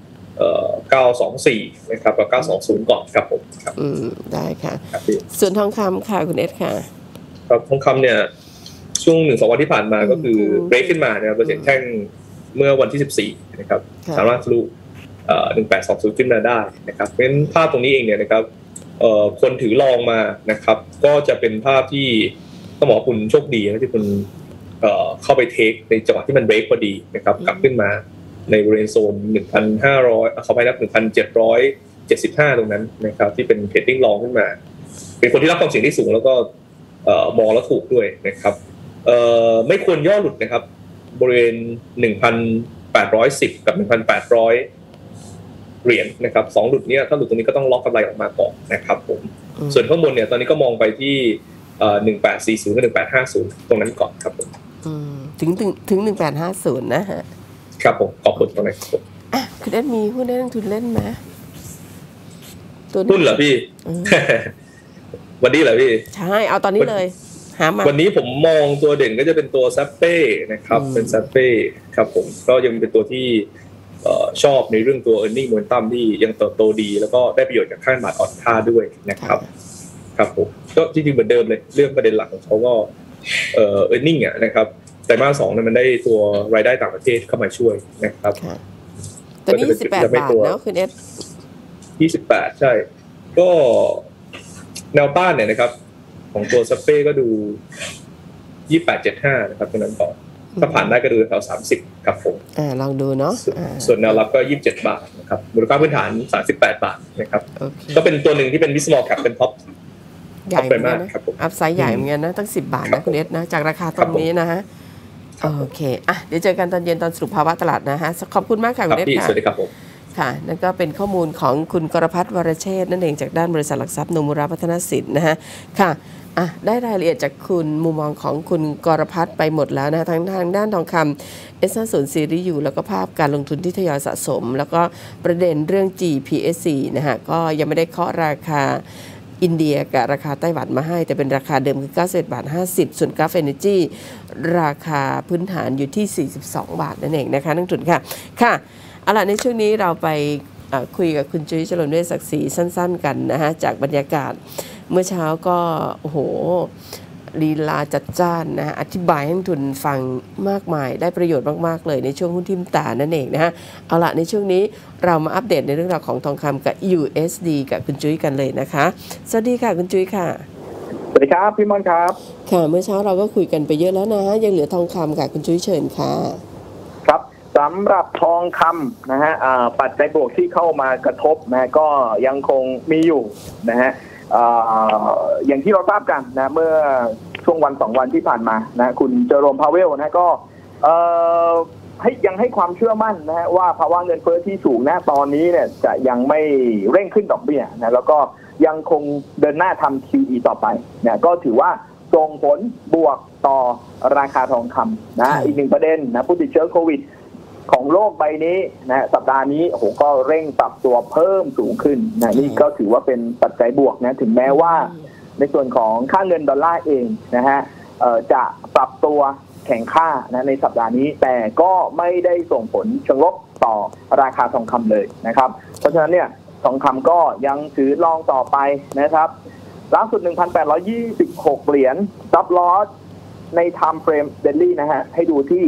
C: 924นะครับกับ920ก่อนครับผมครับ
A: ได้ค่ะส่วนทองคำค่ะคุณเอสค่ะ
C: ครับทองคำเนี่ยช่วง 1-2 วันที่ผ่านมาก็คือเบรกขึ้นมานะครับเปอร์เซ็นต์แท่งเมื่อวันที่14นะครับสามารถทะลุ1820ขึ้นมาได้นะครับเพราะฉะนั้นภาพตรงนี้เองเนี่ยนะครับคนถือลองมานะครับก็จะเป็นภาพที่ต้องบอกคุณโชคดีนะที่คุณเข้าไปเทคในจังหวะที่มันเบรกพอดีนะครับกลับขึ้นมาในบริเวณโซน 1,500 เข้าไปนับ 1,775 ตรงนั้นนะครับที่เป็นเทรดดิ้งลองขึ้นมาเป็นคนที่รับความเสี่ยงที่สูงแล้วก็มองแล้วถูกด้วยนะครับไม่ควรย่อหลุดนะครับบริเวณ 1,810 กับ 1,800 เหรียญนะครับ2หลุดนี้ถ้าหลุดตรงนี้ก็ต้องล็อกกำไรออกมาก่อนนะครับผมส่วนข้างบนเนี่ยตอนนี้ก็มองไปที่1840กับ1850ตรงนั้นก่อนครับผม
A: ถึง1850นะฮะ
C: ครับผมขอบคุณตรงไหนครับ
A: คุณเอ็ดมีหุ้นได้ลงทุนเล่นไหม
C: หุ้นเหรอพี่วันนี้เหรอพี่
A: ใช่เอาตอนนี้เลยหามา
C: วันนี้ผมมองตัวเด่นก็จะเป็นตัวซัปเป้นะครับเป็นซัปเป้ครับผมก็ยังเป็นตัวที่ชอบในเรื่องตัว earning momentum ที่ยังเติบโตดีแล้วก็ได้ประโยชน์จากค่าบาทอ่อนค่าด้วยนะครับครับผมก็จริงๆเหมือนเดิมเลยเรื่องประเด็นหลักของเขาก็earning นะครับไตรมาส 2เนี่ยมันได้ตัวรายได้ต่างประเทศเข้ามาช่วยนะครับ
A: ตัวนี้28 บาทเนาะคุณเอส
C: 28ใช่ก็แนวต้านเนี่ยนะครับของตัวสเป้ก็ดู28.75นะครับตรงนั้นต่อถ้าผ่านได้ก็ดูแถว30ครับผม
A: ลองดูเนาะ
C: ส่วนแนวรับก็27 บาทนะครับมูลค่าพื้นฐาน38 บาทนะครับก็เป็นตัวหนึ่งที่เป็น small cap เป็นท็อป
A: ใหญ่เหมือนกันนะอัพไซด์ใหญ่เหมือนกันนะตั้ง10 บาทนะคุณเอสนะจากราคาตรงนี้นะฮะโอเคเดี๋ยวเจอกันตอนเย็นตอนสรุปภาวะตลาดนะฮะขอบคุณมากค่ะคุณเอสค่ะ
C: สวัสดีครับผม
A: ค่ะนั่นก็เป็นข้อมูลของคุณกรพัฒน์วรเชษฐ์นั่นเองจากด้านบริษัทหลักทรัพย์โนมุระพัฒนสินนะฮะค่ะได้รายละเอียดจากคุณมุมมองของคุณกรพัฒน์ไปหมดแล้วนะทางด้านทองคำ S50 ซีรีส์อยู่แล้วก็ภาพการลงทุนที่ทยอยสะสมแล้วก็ประเด็นเรื่อง GPSC นะฮะก็ยังไม่ได้เคาะราคาอินเดียกับราคาไต้หวันมาให้แต่เป็นราคาเดิมคือ91.50 ส่วนกราฟเอเนจีราคาพื้นฐานอยู่ที่42 บาทนั่นเองนะคะนักทุนค่ะเอาล่ะในช่วงนี้เราไปคุยกับคุณจุ้ยเจริญเวชศักดิ์ศรีสั้นๆกันนะฮะจากบรรยากาศเมื่อเช้าก็โอ้โหลีลาจัดจ้านนะฮะอธิบายให้นักทุนฟังมากมายได้ประโยชน์มากๆเลยในช่วงหุ้นทิ่มตานั่นเองนะฮะเอาล่ะในช่วงนี้เรามาอัปเดตในเรื่องราวของทองคำกับ USD กับคุณจุ้ยกันเลยนะคะสวัสดีค่ะคุณจุ้ยค่ะ
B: สวัสดีครับพี่มอนครับ
A: ค่ะเมื่อเช้าเราก็คุยกันไปเยอะแล้วนะฮะยังเหลือทองคำค่ะคุณจุ้ยเชิญค่ะ
B: ครับสำหรับทองคำนะฮะปัจจัยบวกที่เข้ามากระทบนะก็ยังคงมีอยู่นะฮะอย่างที่เราทราบกันนะเมื่อช่วงวัน2 วันที่ผ่านมานะคุณเจอโรมพาเวลนะก็ยังให้ความเชื่อมั่นนะฮะว่าภาวะเงินเฟ้อที่สูงนะตอนนี้เนี่ยจะยังไม่เร่งขึ้นดอกเบี้ยนะแล้วก็ยังคงเดินหน้าทำ QE ต่อไปนะก็ถือว่าส่งผลบวกต่อราคาทองคำนะอีกหนึ่งประเด็นนะผู้ติดเชื้อโควิดของโลกใบนี้นะสัปดาห์นี้โอ้โหก็เร่งปรับตัวเพิ่มสูงขึ้นนะนี่ก็ถือว่าเป็นปัจจัยบวกนะถึงแม้ว่าในส่วนของค่าเงินดอลลาร์เองนะฮะจะปรับตัวแข็งค่านะในสัปดาห์นี้แต่ก็ไม่ได้ส่งผลเชิงลบต่อราคาทองคำเลยนะครับเพราะฉะนั้นเนี่ยทองคำก็ยังถือรองต่อไปนะครับล่าสุด 1,826 เหรียญซับลอสใน time frame daily นะฮะให้ดูที่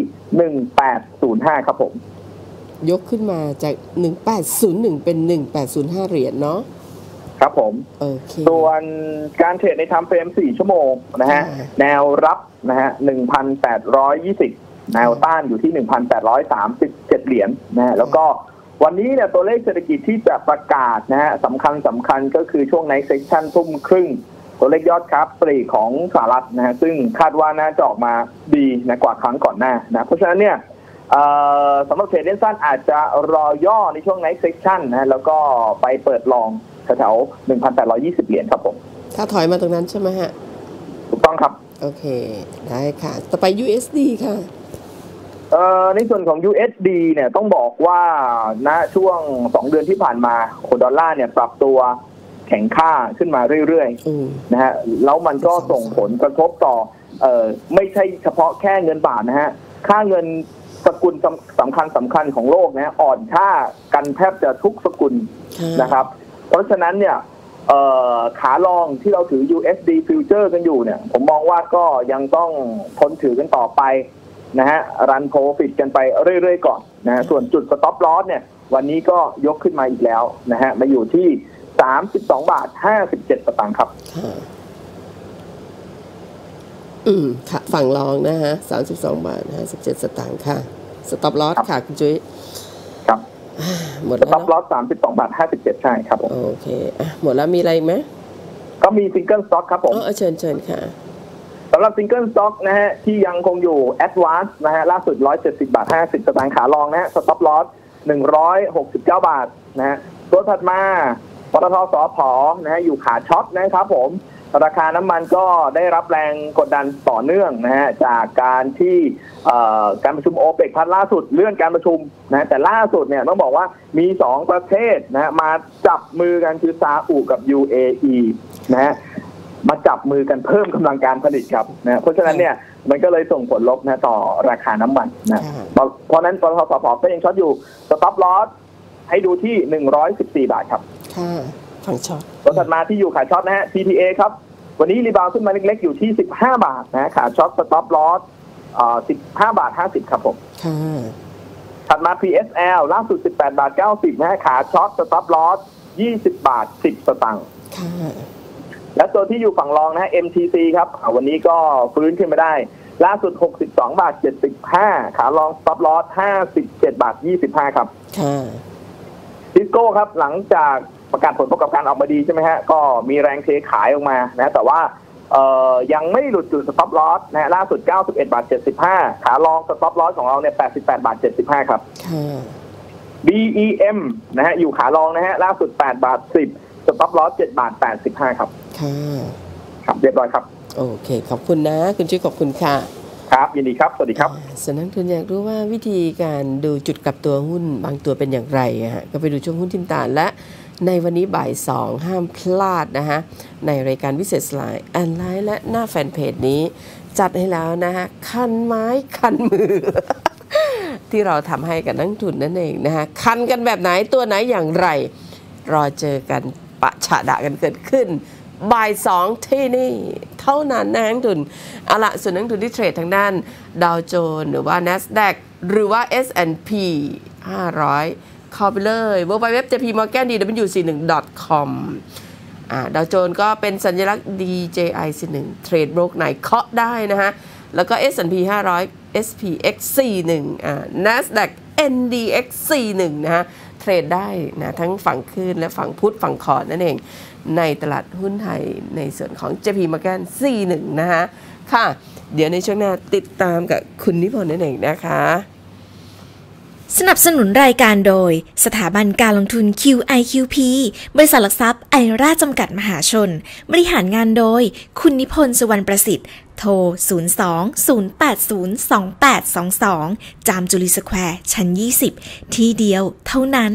B: 1805ครับผม
A: ยกขึ้นมาจาก1801เป็น1805เหรียญเนาะ
B: ครับผมส่วนการเทรดใน time frame 4 ชั่วโมงนะฮะแนวรับนะฮะ 1,820 แนวต้านอยู่ที่ 1,837 เหรียญนะฮะแล้วก็วันนี้เนี่ยตัวเลขเศรษฐกิจที่จะประกาศนะฮะสำคัญก็คือช่วง Night Session ทุ่มครึ่งตัวเลขยอดค้าปลีกของสหรัฐนะฮะซึ่งคาดว่าน่าจะออกมาดีนะกว่าครั้งก่อนหน้านะเพราะฉะนั้นเนี่ยสำหรับเทรดเล่นสั้นอาจจะรอย่อในช่วง Night Session นะแล้วก็ไปเปิดลองแถว 1,820 เหรียญครับผม
A: ถ้าถอยมาตรงนั้นใช่ไหมฮะ
B: ถูกต้องครับ
A: โอเคได้ค่ะต่อไป USD ค่ะ
B: ในส่วนของ USD เนี่ยต้องบอกว่าณช่วง2 เดือนที่ผ่านมาดอลลาร์เนี่ยปรับตัวแข็งค่าขึ้นมาเรื่อยๆนะฮะแล้วมันก็ส่งผลกระทบต่อไม่ใช่เฉพาะแค่เงินบาทนะฮะค่าเงินสกุลสำคัญของโลกนะอ่อนค่ากันแทบจะทุกสกุลนะครับเพราะฉะนั้นเนี่ยขาลองที่เราถือ USD future กันอยู่เนี่ยผมมองว่าก็ยังต้องทนถือกันต่อไปนะฮะรันโปรฟิตกันไปเรื่อยๆก่อนนะส่วนจุด stop loss เนี่ยวันนี้ก็ยกขึ้นมาอีกแล้วนะฮะมาอยู่ที่32.57 สตางค์ครับ
A: ค่ะฝั่งรองนะฮะ32.57 สตางค์ค่ะ stop loss ค่ะคุณจุ้ย
B: ครับ
A: หมดแล้ว
B: stop loss 32.57 ใช่ครับผม
A: โอเคหมดแล้วมีอะไรไหม
B: ก็มี single stock ครับผม
A: เชิญค่ะ
B: สำหรับ single stock นะฮะที่ยังคงอยู่ advance นะฮะล่าสุด 170.50 สตางค์ขาลองนะฮะ stop loss 169 บาทนะฮะตัวถัดมาปตท.สผ.นะฮะอยู่ขาช็อตนะครับผมราคาน้ำมันก็ได้รับแรงกดดันต่อเนื่องนะฮะจากการที่การประชุมโอเปกพัดล่าสุดเลื่อนการประชุมนะแต่ล่าสุดเนี่ยต้องบอกว่ามี2 ประเทศนะมาจับมือกันคือซาอุกับ UAE นะฮะมาจับมือกันเพิ่มกำลังการผลิตครับนะเพราะฉะนั้นเนี่ยมันก็เลยส่งผลลบนะต่อราคาน้ำมันนะเพราะนั้นปตท.สผ.ก็ยังช็อตอยู่สต็อปลอสให้ดูที่114 บาทครับ
A: ค่ะฝั่งช็อต
B: ตัวถัดมาที่อยู่ขาช็อตนะฮะ TTA ครับวันนี้รีบาวขึ้นมาเล็กๆอยู่ที่15 บาทนะขาช็อตสต็อปลอส15.50 ครับผม
A: ค่ะ
D: ถัดมา PSL ล่าสุด18.90 นะฮะขาช็อตสต็อปลอส20.10 สตางค์และตัวที่อยู่ฝั่งรองนะฮะ MTC ครับวันนี้ก็ฟื้นขึ้นมาได้ล่าสุด62.75 ขาลองสต็อปลอส57.25 ครับซิสโก้ครับหลังจากประกาศผลประกอบการออกมาดีใช่ไหมฮะก็มีแรงเทขายออกมานะแต่ว่ายังไม่หลุดจุดสต็อปลอสนะฮะล่าสุด91.75 ขาลองสต็อปลอสของเราเนี่ย88.75 ครับ BEM นะฮะอยู่ขาลองนะฮะล่าสุด8.10 สต็อปลอส7.85 ครับครับเรียบร้อยครับ
A: โอเคขอบคุณนะคุณช่วยขอบคุณค่ะ
D: ครับยินดีครับสวัสดีครับ
A: ส่วนนักทุนอยากรู้ว่าวิธีการดูจุดกลับตัวหุ้นบางตัวเป็นอย่างไรฮะก็ไปดูช่วงหุ้นทิมตาและในวันนี้บ่าย 2ห้ามพลาดนะฮะในรายการวิเศษไลน์แอนไลน์และหน้าแฟนเพจนี้จัดให้แล้วนะฮะคันไม้คันมือ ที่เราทำให้กับนักทุนนั่นเองนะฮะคันกันแบบไหนตัวไหนอย่างไรรอเจอกันปะฉะดะกันเกิดขึ้นบ่าย 2ที่นี่เท่านั้นนะนักทุนเอาละส่วนนักทุนที่เทรดทางด้านดาวโจนส์หรือว่า NASDAQ หรือว่า S&P 500เข้าไปเลย www.jpmorgan.dw41.com ดาวโจนส์ก็เป็นสัญลักษณ์ DJI-41 เทรดโบรกไหนเคาะได้นะฮะแล้วก็ S&P 500 SPX 41 NASDAQ NDX 41นะฮะเทรดได้นะทั้งฝั่งขึ้นและฝั่งพุธฝั่งขอนั่นเองในตลาดหุ้นไทยในส่วนของ JP Morgan 41 นะฮะค่ะเดี๋ยวในช่วงหน้าติดตามกับคุณนิพนธ์นั่นเองนะคะ
E: สนับสนุนรายการโดยสถาบันการลงทุน QIQP บริษัทหลักทรัพย์ไอราจำกัดมหาชนบริหารงานโดยคุณนิพนธ์สุวรรณประสิทธิ์โทร 02-080-2822 จามจุลีสแควร์ชั้น 20 ที่เดียวเท่านั้น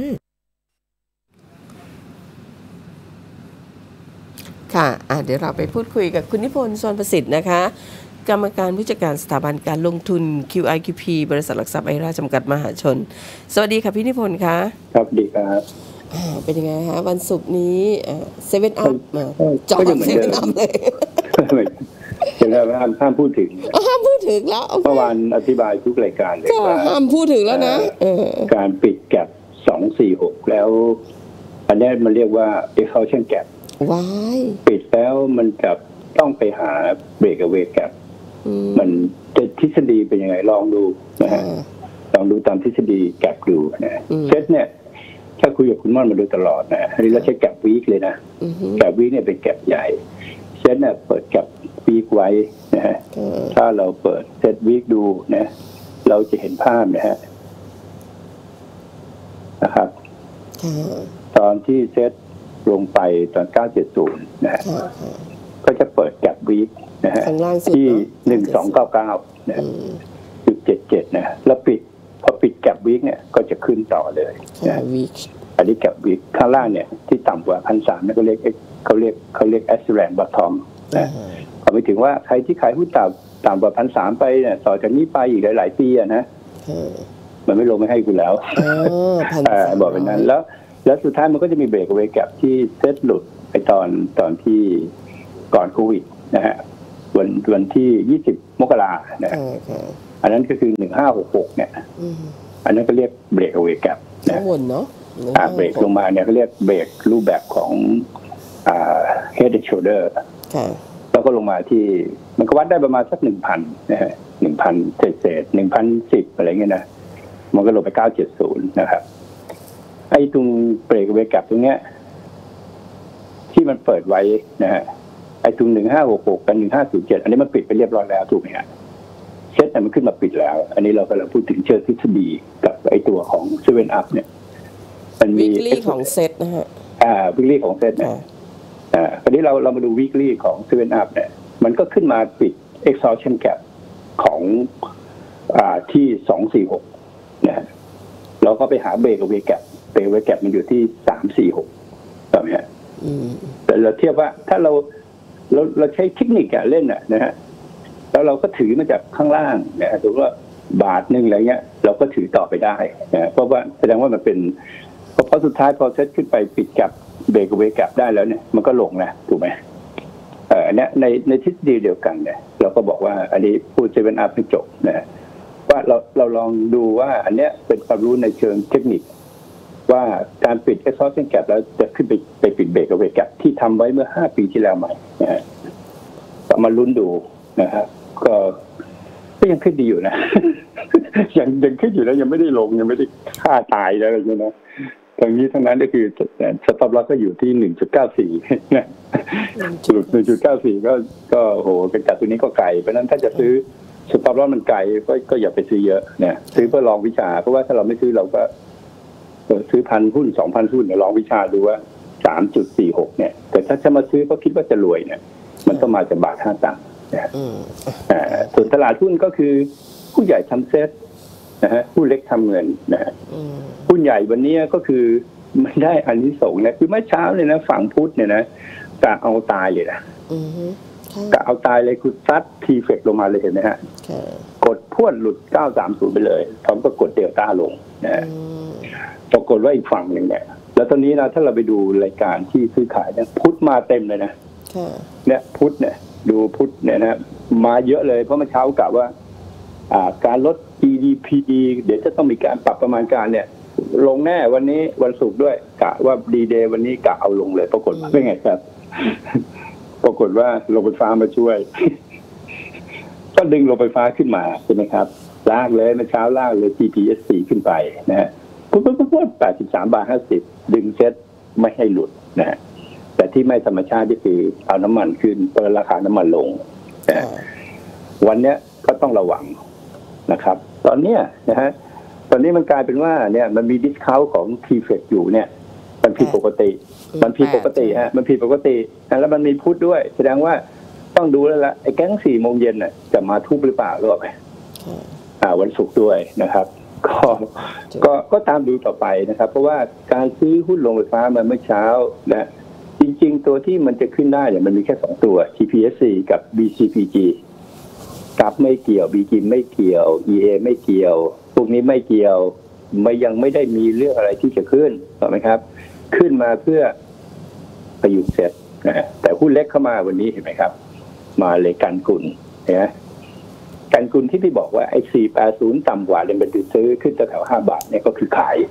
A: ค่ะเดี๋ยวเราไปพูดคุยกับคุณนิพนธ์สุวรรณประสิทธิ์นะคะกรรมการผู้จัดการสถาบันการลงทุน QIQP บริษัทหลักทรัพย์ไอราจำกัดมหาชนสวัสดีค่ะพี่นิพนธ์คะ
F: ครับดีครับ
A: เป็นยังไงคะวันศุกร์นี้เซเว่นอัพมาจอดเซเว่นอัพเลย
F: เห็นแล้วห้ามพูดถึง
A: แล้ว
F: เมื่อวานอธิบายทุกรายการเลย
A: ว่าห้ามพูดถึงแล้วนะ
F: การปิดแก็บ246แล้วอันนี้มันเรียกว่า exhaustion gap ปิดแล้วมันจะต้องไปหา breakaway gap มันจะทฤษฎีเป็นยังไงลองดูนะฮะลองดูตามทฤษฎีแก็บดูนะเซตเนี่ยถ้าคุยกับคุณม่อนมาโดยตลอดนะอันนี้เราใช้แก็บวีคเลยนะแก็บวีคเนี่ยเป็นแก็บใหญ่เซตเนี่ยเปิดแก็บวีคไว้นะฮะถ้าเราเปิดเซตวีคดูนะเราจะเห็นภาพนะครับตอนที่เซตลงไปตอน970นะฮะก็จะเปิดแก็บวีคนะฮะที่1299นะ.77นะแล้วปิดพอปิดแก็บวีคเนี่ยก็จะขึ้นต่อเลยนะอันนี้แก็บวีคข้างล่างเนี่ยที่ต่ำกว่า 1,300 เนี่ยเขาเรียก Australian Bottom นะหมายถึงว่าใครที่ขายหุ้นต่ำกว่า 1,300 ไปเนี่ยต่อจากนี้ไปอีกหลายๆปีนะมันไม่ลงไม่ให้คุณแล้วบอกเป็นนั้นแล้วสุดท้ายมันก็จะมีเบรกเอาไว้แก็บที่เซตหลุดไปตอนที่ก่อนโควิดนะฮะวันที่20 มกรานะอันนั้นก็คือ1566เนี่ยอันนั้นก็เรียกเบรกเอาไว้แก็บนะ
A: เนาะ
F: เบรกลงมาเนี่ยก็เรียกเบรกรูปแบบของhead and shoulder แล้วก็ลงมาที่มันก็วัดได้ประมาณสัก 1,000 นะฮะ 1,000 เศษ 1,010 อะไรเงี้ยนะมันก็ลงไป970นะครับไอ้ตรงเบรกเอาไว้แก็บตรงเนี้ยที่มันเปิดไว้นะฮะไอ้ตรง1566กับ1507อันนี้มันปิดไปเรียบร้อยแล้วถูกไหมฮะเซตมันขึ้นมาปิดแล้วอันนี้เรากำลังพูดถึงเชิงทฤษฎีกับไอ้ตัวของ7 up เนี่ยมันมี
A: weekly ของเซตนะฮะ
F: weekly ของเซตนะคราวนี้เรามาดู weekly ของ7 up เนี่ยมันก็ขึ้นมาปิด exhaustion gap ของที่246นะเราก็ไปหาเบรกเอาไว้แก็บมันอยู่ที่346ถูกไหมฮะแต่เราเทียบว่าถ้าเราใช้เทคนิคเล่นนะฮะแล้วเราก็ถือมาจากข้างล่างนะถือว่าบาทนึงอะไรเงี้ยเราก็ถือต่อไปได้นะเพราะว่าแสดงว่ามันเป็นพอสุดท้ายพอเซตขึ้นไปปิดกับเบรกเอาไว้แก็บได้แล้วเนี่ยมันก็ลงนะถูกไหมอันนี้ในทฤษฎีเดียวกันเนี่ยเราก็บอกว่าอันนี้พูด7 up ให้จบนะว่าเราลองดูว่าอันเนี้ยเป็นความรู้ในเชิงเทคนิคว่าการปิด exhaustion gap แล้วจะขึ้นไปปิด breakaway gap ที่ทำไว้เมื่อ5 ปีที่แล้วใหม่นะฮะมาลุ้นดูนะครับก็ยังขึ้นดีอยู่นะ ยังขึ้นอยู่แล้วยังไม่ได้ลงยังไม่ได้ฆ่าตายอะไรอย่างเงี้ยนะทางนี้ทั้งนั้นก็คือสต็อปลอสก็อยู่ที่ 1.94 นะสรุป 1.94 ก็โหเป็นจัดตัวนี้ก็ไกลเพราะนั้นถ้าจะซื้อสต็อปลอสมันไกลก็อย่าไปซื้อเยอะเนี่ยซื้อเพื่อลองวิชาเพราะว่าถ้าเราไม่ซื้อเราก็ซื้อ1,000 หุ้น 2,000 หุ้นเนี่ยลองวิชาดูว่า 3.46 เนี่ยแต่ถ้าจะมาซื้อก็คิดว่าจะรวยเนี่ยมันต้องมาจากบาท5 ตังค์นะส่วนตลาดหุ้นก็คือผู้ใหญ่ทำเซ็ตนะฮะผู้เล็กทำเงินนะฮะหุ้นใหญ่วันนี้ก็คือมันได้อานิสงส์นะคือเมื่อเช้าเลยนะฝั่งพุทธเนี่ยนะกะเอาตายเลยนะกะเอาตายเลยคือซัดทีเฟกลงมาเลยเห็นไหมฮะกดพวดหลุด930ไปเลยพร้อมก็กดเดลต้าลงนะปรากฏว่าอีกฝั่งหนึ่งเนี่ยแล้วตอนนี้นะถ้าเราไปดูรายการที่ซื้อขายเนี่ยพุทธมาเต็มเลยนะเนี่ยพุทธเนี่ยดูพุทธเนี่ยนะมาเยอะเลยเพราะเมื่อเช้ากะว่าการลด GDP เดี๋ยวจะต้องมีการปรับประมาณการเนี่ยลงแน่วันนี้วันศุกร์ด้วยกะว่าดีเดย์วันนี้กะเอาลงเลยปรากฏว่าเป็นไงครับปรากฏว่าโรงไฟฟ้ามาช่วย ก็ดึงโรงไฟฟ้าขึ้นมาใช่ไหมครับลากเลยเมื่อเช้าลากเลย GPSC ขึ้นไปนะฮะปุ๊บ83.50 ดึงเซ็ตไม่ให้หลุดนะฮะแต่ที่ไม่ธรรมชาติที่คือเอาน้ำมันขึ้นเปิดราคาน้ำมันลงนะวันเนี้ยก็ต้องระวังนะครับตอนเนี้ยนะฮะตอนนี้มันกลายเป็นว่าเนี่ยมันมีดิสเคาท์ของ T-Fed อยู่เนี่ยมันผิดปกติฮะมันผิดปกติแล้วมันมีพุทธด้วยแสดงว่าต้องดูแล้วละไอ้แก๊ง4 โมงเย็นน่ะจะมาทุบหรือเปล่าหรือเปล่าวันศุกร์ด้วยนะครับก็ตามดูต่อไปนะครับเพราะว่าการซื้อหุ้นโรงไฟฟ้ามาเมื่อเช้านะจริงๆตัวที่มันจะขึ้นได้เนี่ยมันมีแค่2ตัว TPSC กับ BCPG กับไม่เกี่ยว BG ไม่เกี่ยว EA ไม่เกี่ยวพวกนี้ไม่เกี่ยวยังไม่ได้มีเรื่องอะไรที่จะขึ้นถูกไหมครับขึ้นมาเพื่อประยุกต์เสร็จนะแต่หุ้นเล็กเข้ามาวันนี้เห็นไหมครับมาเลยกันกุลนะกันกุลที่พี่บอกว่าไอ้480ต่ำกว่าเลยเป็นซื้อขึ้นแถว5 บาทเนี่ยก็คือขาย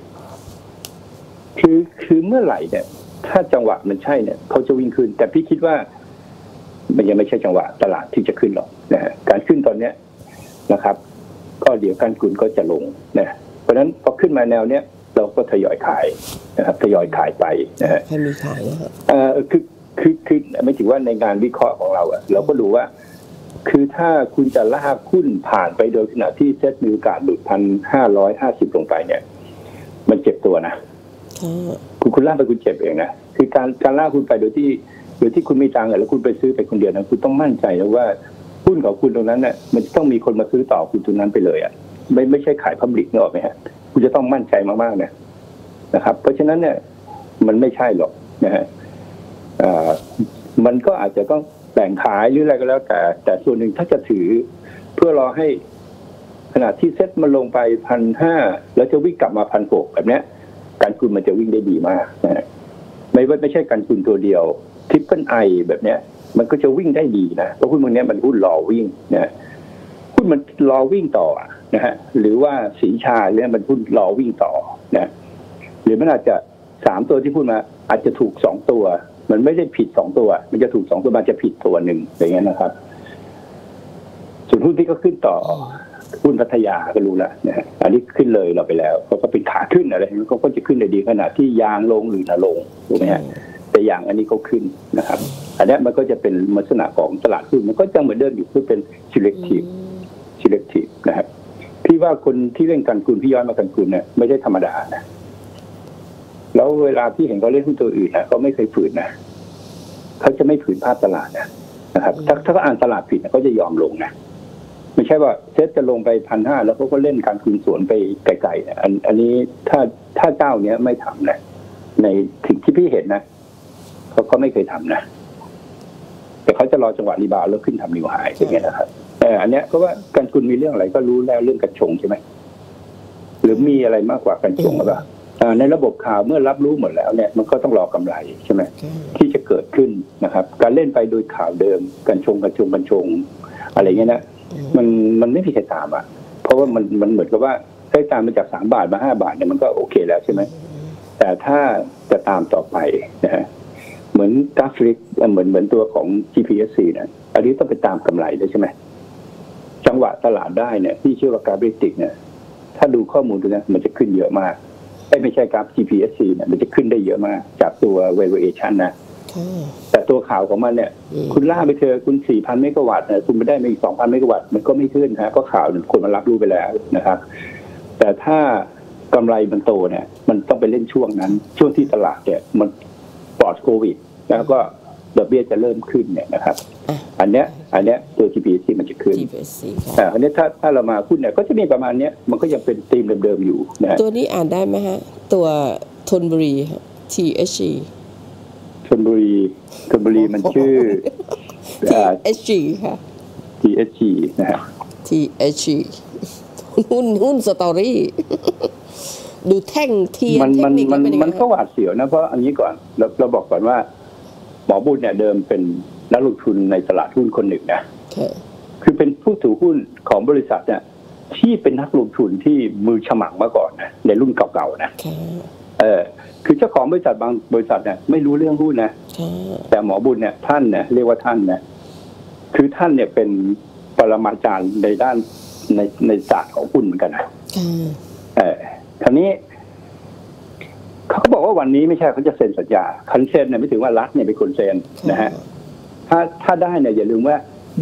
F: คือเมื่อไหร่เนี่ยถ้าจังหวะมันใช่เนี่ยเขาจะวิ่งขึ้นแต่พี่คิดว่ามันยังไม่ใช่จังหวะตลาดที่จะขึ้นหรอกนะฮะการขึ้นตอนเนี้ยนะครับก็เดี๋ยวการกุลก็จะลงนะเพราะฉะนั้นพอขึ้นมาแนวเนี้ยเราก็ทยอยขายนะครับทยอยขายไปนะฮะ
A: ให้มีขายนะครับ
F: คือไม่ถือว่าในงานวิเคราะห์ของเราอะเราก็ดูว่าคือถ้าคุณจะลากหุ้นผ่านไปโดยขณะที่เซ็ตมีโอกาสหลุด 1,550 ลงไปเนี่ยมันเจ็บตัวนะคุณลากไปคุณเจ็บเองนะคือการลากคุณไปโดยที่คุณมีตังค์แล้วคุณไปซื้อไปคนเดียวนะคุณต้องมั่นใจแล้วว่าหุ้นของคุณตรงนั้นเนี่ยมันต้องมีคนมาซื้อต่อคุณตรงนั้นไปเลยอ่ะไม่ใช่ขายพับลิกนึกออกไหมฮะคุณจะต้องมั่นใจมากๆนะครับเพราะฉะนั้นเนี่ยมันไม่ใช่หรอกนะฮะมันก็อาจจะต้องแบ่งขายหรืออะไรก็แล้วแต่ส่วนหนึ่งถ้าจะถือเพื่อรอให้ขณะที่เซ็ตมันลงไป 1,500 แล้วจะวิ่งกลับมา 1,600 แบบเนี้ยการกุลมันจะวิ่งได้ดีมากนะไม่ใช่การกุลตัวเดียวTriple-I แบบเนี้ยมันก็จะวิ่งได้ดีนะเพราะหุ้นพวกนี้มันหุ้นรอวิ่งนะหุ้นมันรอวิ่งต่อนะฮะหรือว่าสีชาเนี่ยมันหุ้นรอวิ่งต่อนะหรือมันอาจจะ3 ตัวที่พูดมาอาจจะถูก2 ตัวมันไม่ได้ผิด2 ตัวมันจะถูก2 ตัวมันจะผิดตัวหนึ่งอย่างเงี้ยนะครับส่วนหุ้นที่ก็ขึ้นต่อหุ้นพัทยาก็รู้แล้วนะฮะอันนี้ขึ้นเลยเราไปแล้วเขาก็เป็นขาขึ้นอะไรเขาก็จะขึ้นได้ดีขนาดที่ยางลงหรือลงถูกไหมฮะแต่อย่างอันนี้ก็ขึ้นนะครับอันนี้มันก็จะเป็นลักษณะของตลาดหุ้นมันก็จะเหมือนเดิมอยู่คือเป็น selective นะครับพี่ว่าคนที่เล่นกันกุลพี่ย้อนมากันกุลเนี่ยไม่ใช่ธรรมดานะแล้วเวลาพี่เห็นเขาเล่นหุ้นตัวอื่นนะเขาไม่เคยฝืนนะเขาจะไม่ฝืนภาพตลาดนะครับถ้าเขาอ่านตลาดผิดเขาจะยอมลงนะไม่ใช่ว่าเซ็ตจะลงไป 1,500 แล้วเขาก็เล่นการคืนสวนไปไกลๆนะอันนี้ถ้าเจ้าเนี้ยไม่ทำนะในสิ่งที่พี่เห็นนะเขาไม่เคยทำนะแต่เขาจะรอจังหวะรีบาวแล้วขึ้นทำนิวไฮอย่างเงี้ยนะครับอันเนี้ยก็ว่าการกุลมีเรื่องอะไรก็รู้แล้วเรื่องกระชงใช่ไหมหรือมีอะไรมากกว่าการชงหรือเปล่าในระบบข่าวเมื่อรับรู้หมดแล้วเนี่ยมันก็ต้องรอกำไรใช่ไหมที่จะเกิดขึ้นนะครับการเล่นไปโดยข่าวเดิมการชงอะไรเงี้ยนะมันไม่มีใครตามเพราะว่ามันเหมือนกับว่าได้ตามมาจาก3 บาทมา5 บาทเนี่ยมันก็โอเคแล้วใช่ไหมแต่ถ้าจะตามต่อไปนะฮะเหมือนกราฟิกเหมือนตัวของ GPSC นะอันนี้ต้องไปตามกำไรด้วยใช่ไหมจังหวะตลาดได้เนี่ยที่ชื่อว่ากราฟิกเนี่ยถ้าดูข้อมูลดูนะมันจะขึ้นเยอะมากไม่ใช่กราฟ GPSC เนี่ยมันจะขึ้นได้เยอะมากจากตัว valuation นะแต่ตัวข่าวของมันเนี่ยคุณล่าไปเถอะคุณ 4,000 เมกะวัตต์เนี่ยคุณไม่ได้มาอีก 2,000 เมกะวัตต์มันก็ไม่ขึ้นฮะเพราะข่าวคนมันรับรู้ไปแล้วนะครับแต่ถ้ากำไรมันโตเนี่ยมันต้องไปเล่นช่วงนั้นช่วงที่ตลาดเนี่ยมันปลอดโควิดแล้วก็ดอกเบี้ยจะเริ่มขึ้นเนี่ยนะครับอันเนี้ยตัว GPSC มันจะขึ้นอันนี้ถ้าเรามาหุ้นเนี่ยก็จะมีประมาณเนี้ยมันก็ยังเป็นธีมเดิมๆอยู่นะ
A: ตัวนี้อ่านได้ไหมฮะตัวธนบุรี THG
F: ธนบุรีมันชื่อ
A: THG ค่ะ
F: THG นะฮะ
A: THG หุ้นสตอรี่ดูแท่งเทียน
F: มันก็หวาดเสียวนะเพราะอันนี้ก่อนเราบอกก่อนว่าหมอบุญเนี่ยเดิมเป็นนักลงทุนในตลาดหุ้นคนหนึ่งนะคือเป็นผู้ถือหุ้นของบริษัทเนี่ยที่เป็นนักลงทุนที่มือฉมังมาก่อนนะในรุ่นเก่าๆนะคือเจ้าของบริษัทบางบริษัทเนี่ยไม่รู้เรื่องหุ้นนะแต่หมอบุญเนี่ยท่านเนี่ยเรียกว่าท่านนะคือท่านเนี่ยเป็นปรมาจารย์ในด้านในศาสตร์ของหุ้นเหมือนกันนะคราวนี้เขาก็บอกว่าวันนี้ไม่ใช่เขาจะเซ็นสัญญาคันเซ็นเนี่ยไม่ถึงว่ารัฐเนี่ยเป็นคนเซ็นนะฮะถ้าได้เนี่ยอย่าลืมว่า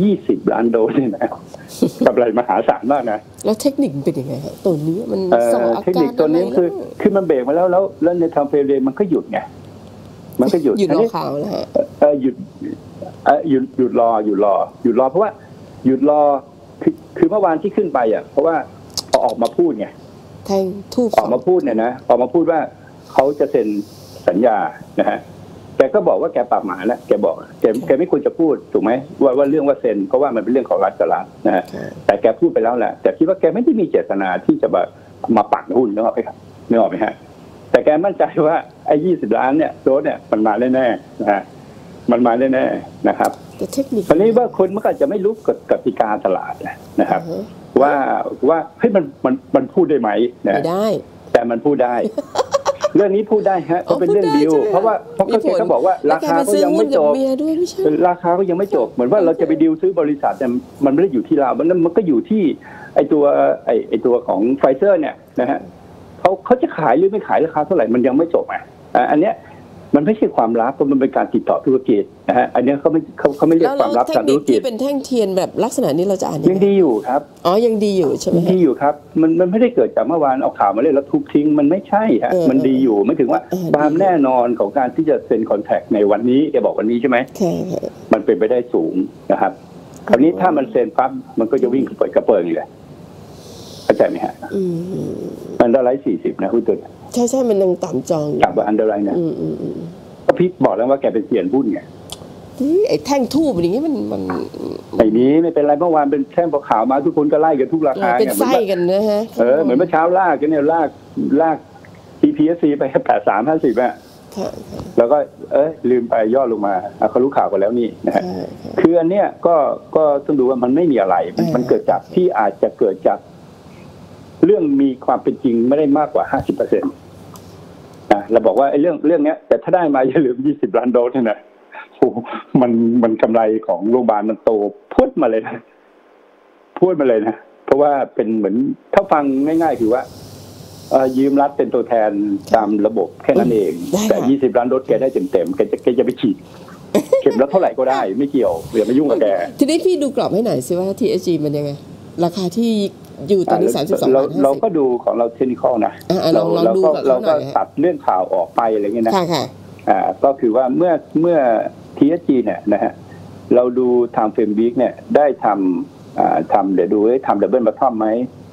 F: 20 ล้านโดสเนี่ยนะกำไรมหาศาลมากนะ
A: แล้วเทคนิคเป็นยังไงฮะตัวนี้มัน
F: สอบอาการเทคนิคตัวนี้คือมันเบรกมาแล้วในทางเฟรมมันก็หยุดไงมันก็หยุด
A: รอข่าวแล้วฮะ
F: หยุดรอเพราะว่าหยุดรอคือเมื่อวานที่ขึ้นไปอ่ะเพราะว่าออกมาพูดไง
A: แทงทูบ
F: ออกมาพูดเนี่ยนะออกมาพูดว่าเขาจะเซ็นสัญญานะฮะแกก็บอกว่าแกปากหมาแล้วแกบอกแกไม่ควรจะพูดถูกไหมว่าเรื่องว่าเซ็นเพราะว่ามันเป็นเรื่องของรัฐกับรัฐนะฮะแต่แกพูดไปแล้วแหละแต่คิดว่าแกไม่ได้มีเจตนาที่จะมาปักหุ้นนึกออกไหมครับนึกออกไหมฮะแต่แกมั่นใจว่าไอ้20 ล้านเนี่ยโดสเนี่ยมันมาแน่ๆนะฮะมันมาแน่ๆนะครับตอนนี้ว่าคนมันก็จะไม่รู้กติกาตลาดนะครับว่าเฮ้ยมันพูดได้ไหมนะ
A: ไม่ได้
F: แต่มันพูดได้เรื่องนี้พูดได้ฮะเพราะเป็นเรื่องดีลเพราะเขาบอกว่าราคาก็ยังไม่จบราคาก็ยังไม่จบเหมือนว่าเราจะไปดีลซื้อบริษัทเนี่ยมันไม่ได้อยู่ที่เรามันก็อยู่ที่ไอตัวของไฟเซอร์เนี่ยนะฮะเขาจะขายหรือไม่ขายราคาเท่าไหร่มันยังไม่จบอันเนี้ยมันไม่ใช่ความลับมันเป็นการติดต่อธุรกิจนะฮะอันนี้เขาไม่เรียกความลับทางธุรกิจ
A: ที่เป็นแท่งเทียนแบบลักษณะนี้เราจะอ่าน
F: ยังดีอยู่ครับ
A: ยังดีอยู่ใช่ไหม
F: ดีอยู่ครับมันไม่ได้เกิดจากเมื่อวานเอาข่าวมาเล่นแล้วทุบทิ้งมันไม่ใช่ฮะมันดีอยู่ไม่ถึงว่าความแน่นอนของการที่จะเซ็นคอนแทคในวันนี้แกบอกวันนี้ใช่ไหมมันเป็นไปได้สูงนะครับคราวนี้ถ้ามันเซ็นปั๊บมันก็จะวิ่งเปิดกระเปิงเลยเข้าใจไหมฮะมันได้140นะหุ้นตัว
A: ใช่มันยังต่ำจอง
F: กับอันเดอร์ไลน์นะก็พี่บอกแล้วว่าแกเป็นเซียนหุ้นไง
A: ไอ้แท่งทูบอย่างนี้มัน
F: ไอ้นี้ไม่เป็นไรเมื่อวานเป็นแท่งพอข่าวมาทุกคนก็ไล่กันทุกราคา
A: เป็นไส้กันนะฮะ
F: เหมือนเมื่อเช้าลากกันเนี่ยลาก TPSC ไป83-50อ่ะแล้วก็ลืมไปย่อลงมาเขารู้ข่าวกันแล้วนี่นะฮะคืออันเนี้ยก็ต้องดูว่ามันไม่มีอะไรมันเกิดจากที่อาจจะเกิดจากเรื่องมีความเป็นจริงไม่ได้มากกว่า 50%เราบอกว่าไอ้เรื่องเนี้ยแต่ถ้าได้มาอย่าลืม20 ล้านโดสเนี่ยนะโอ้มันกำไรของโรงพยาบาลมันโตพูดมาเลยนะเพราะว่าเป็นเหมือนถ้าฟังง่ายๆคือว่ายืมรัฐเป็นตัวแทนตามระบบแค่นั้นเองแต่20 ล้านโดสแกได้เต็มๆแกจะไปฉีดเข็มละเท่าไหร่ก็ได้ไม่เกี่ยวอย่ามายุ่งกับแก
A: ทีนี้พี่ดูกรอบให้หน่อยสิว่า THG มันยังไงราคาที่อยู่ตอนนี้32
F: เราก็ดูของเราเทคนิคนะเราก็ตัดเรื่องข่าวออกไปอะไรเงี้ยนะก็คือว่าเมื่อ THG เนี่ยนะฮะเราดู Time Frame Week เนี่ยได้ทำเดี๋ยวดูทำดับเบิลบัตทอมไหม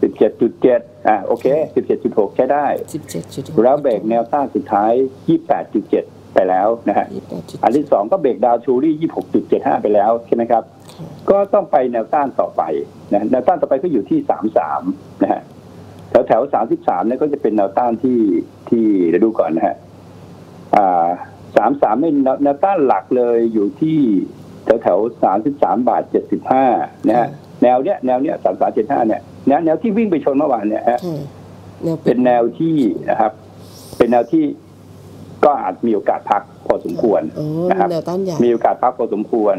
F: 17.7 โอเค 17.6 ใช้ได้แล้วเบรกแนวต้านสุดท้าย 28.7 ไปแล้วนะฮะอันที่2ก็เบรกดาวชูรี่ 26.75 ไปแล้วใช่ไหมครับก็ต้องไปแนวต้านต่อไปนะแนวต้านต่อไปก็อยู่ที่33นะฮะแถว33เนี่ยก็จะเป็นแนวต้านที่เดี๋ยวดูก่อนนะฮะ33ไม่แนวต้านหลักเลยอยู่ที่แถว33.75 นะฮะแนวเนี้ย33.75เนี่ยแนวที่วิ่งไปชนเมื่อวานเนี่ยฮะเป็นแนวที่นะครับเป็นแนวที่ก็อาจมีโอกาสพักพอสมควรนะครับมีโอกาสพักพอสมควร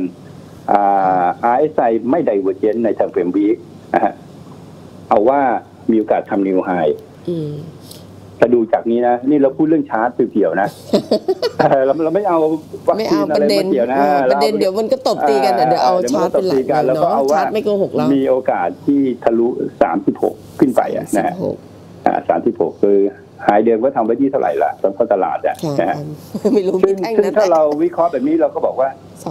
F: RSI ไม่ไดเวอร์เจนต์ในทางเฟรมวีคนะฮะเอาว่ามีโอกาสทำนิวไฮถ้าดูจากนี้นะนี่เราพูดเรื่องชาร์ตเปี่ยวๆนะเราไม่เอาวัคซีนอะไรมาเกี่ยวนะ
A: ประเด็นเดี๋ยวมันก็ตบตีกันเดี๋ยวเอาชาร์ตเป็นหลัก
F: แล้วก็เอาว่า
A: ไม่โกหกเรา
F: มีโอกาสที่ทะลุ36ขึ้นไปนะฮะ36คือหายเดือนว่าทำไว้ที่เท่าไหร่ละตอนเข้าตลาดนะฮะ
A: ไม่รู้
F: ซึ่งถ้าเราวิเคราะห์แบบนี้เราก็บอกว่า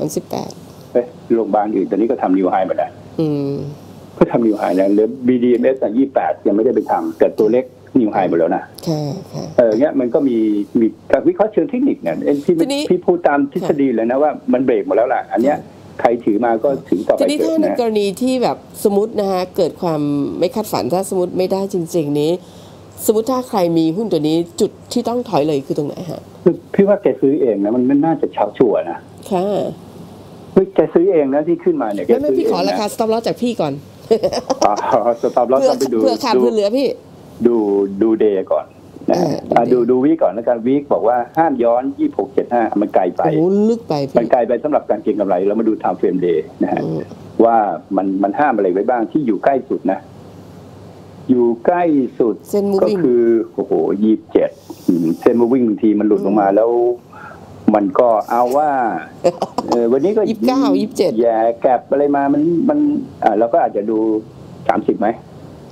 A: 38
F: โรงพยาบาลอื่นตอนนี้ก็ทำนิวไฮมาแล้วก็ทำนิวไฮแล้วหรือ BDMs 28ยังไม่ได้ไปทำแต่ตัวเล็กนิวไฮหมดแล้วนะเงี้ยมันก็มีการวิเคราะห์เชิงเทคนิคเนี่ยที่พูดตามทฤษฎีเลยนะว่ามันเบรกหมดแล้วล่ะอันเนี้ยใครถือมาก็ถือต่อไป
A: ทีนี้ถ้าในกรณีที่แบบสมมตินะฮะเกิดความไม่คาดฝันถ้าสมมติไม่ได้จริงๆนี้สมมติถ้าใครมีหุ้นตัวนี้จุดที่ต้องถอยเลยคือตรงไหนฮะ
F: พี่ว่าแกซื้อเองนะมันน่าจะเช้าชัวนะ
A: ค่ะ
F: แกซื้อเองนะที่ขึ้นมาเนี่ย
A: ไม่พี่ขอราคาสต็อปลอสจากพี่ก่อน
F: สต็อปลอสต้องไปดู
A: เพื่อขาดเพื่อเหลือพี่
F: ดูเดย์ก่อนนะดูวีก่อนแล้วกันวีบอกว่าห้ามย้อน2675มันไกลไป
A: ลึกไป
F: มันไกลไปสำหรับการเก็งกำไรแล้วมาดูไทม์เฟรมเดย์นะฮะว่ามันห้ามอะไรไว้บ้างที่อยู่ใกล้สุดนะอยู่ใกล้สุดก็คือโอ้โห27เส้นมูวิ่งบางทีมันหลุดลงมาแล้วมันก็เอาว่าวันนี้ก็
A: 29 27
F: แย่แกลบอะไรมามันเราก็อาจจะดู30ไหม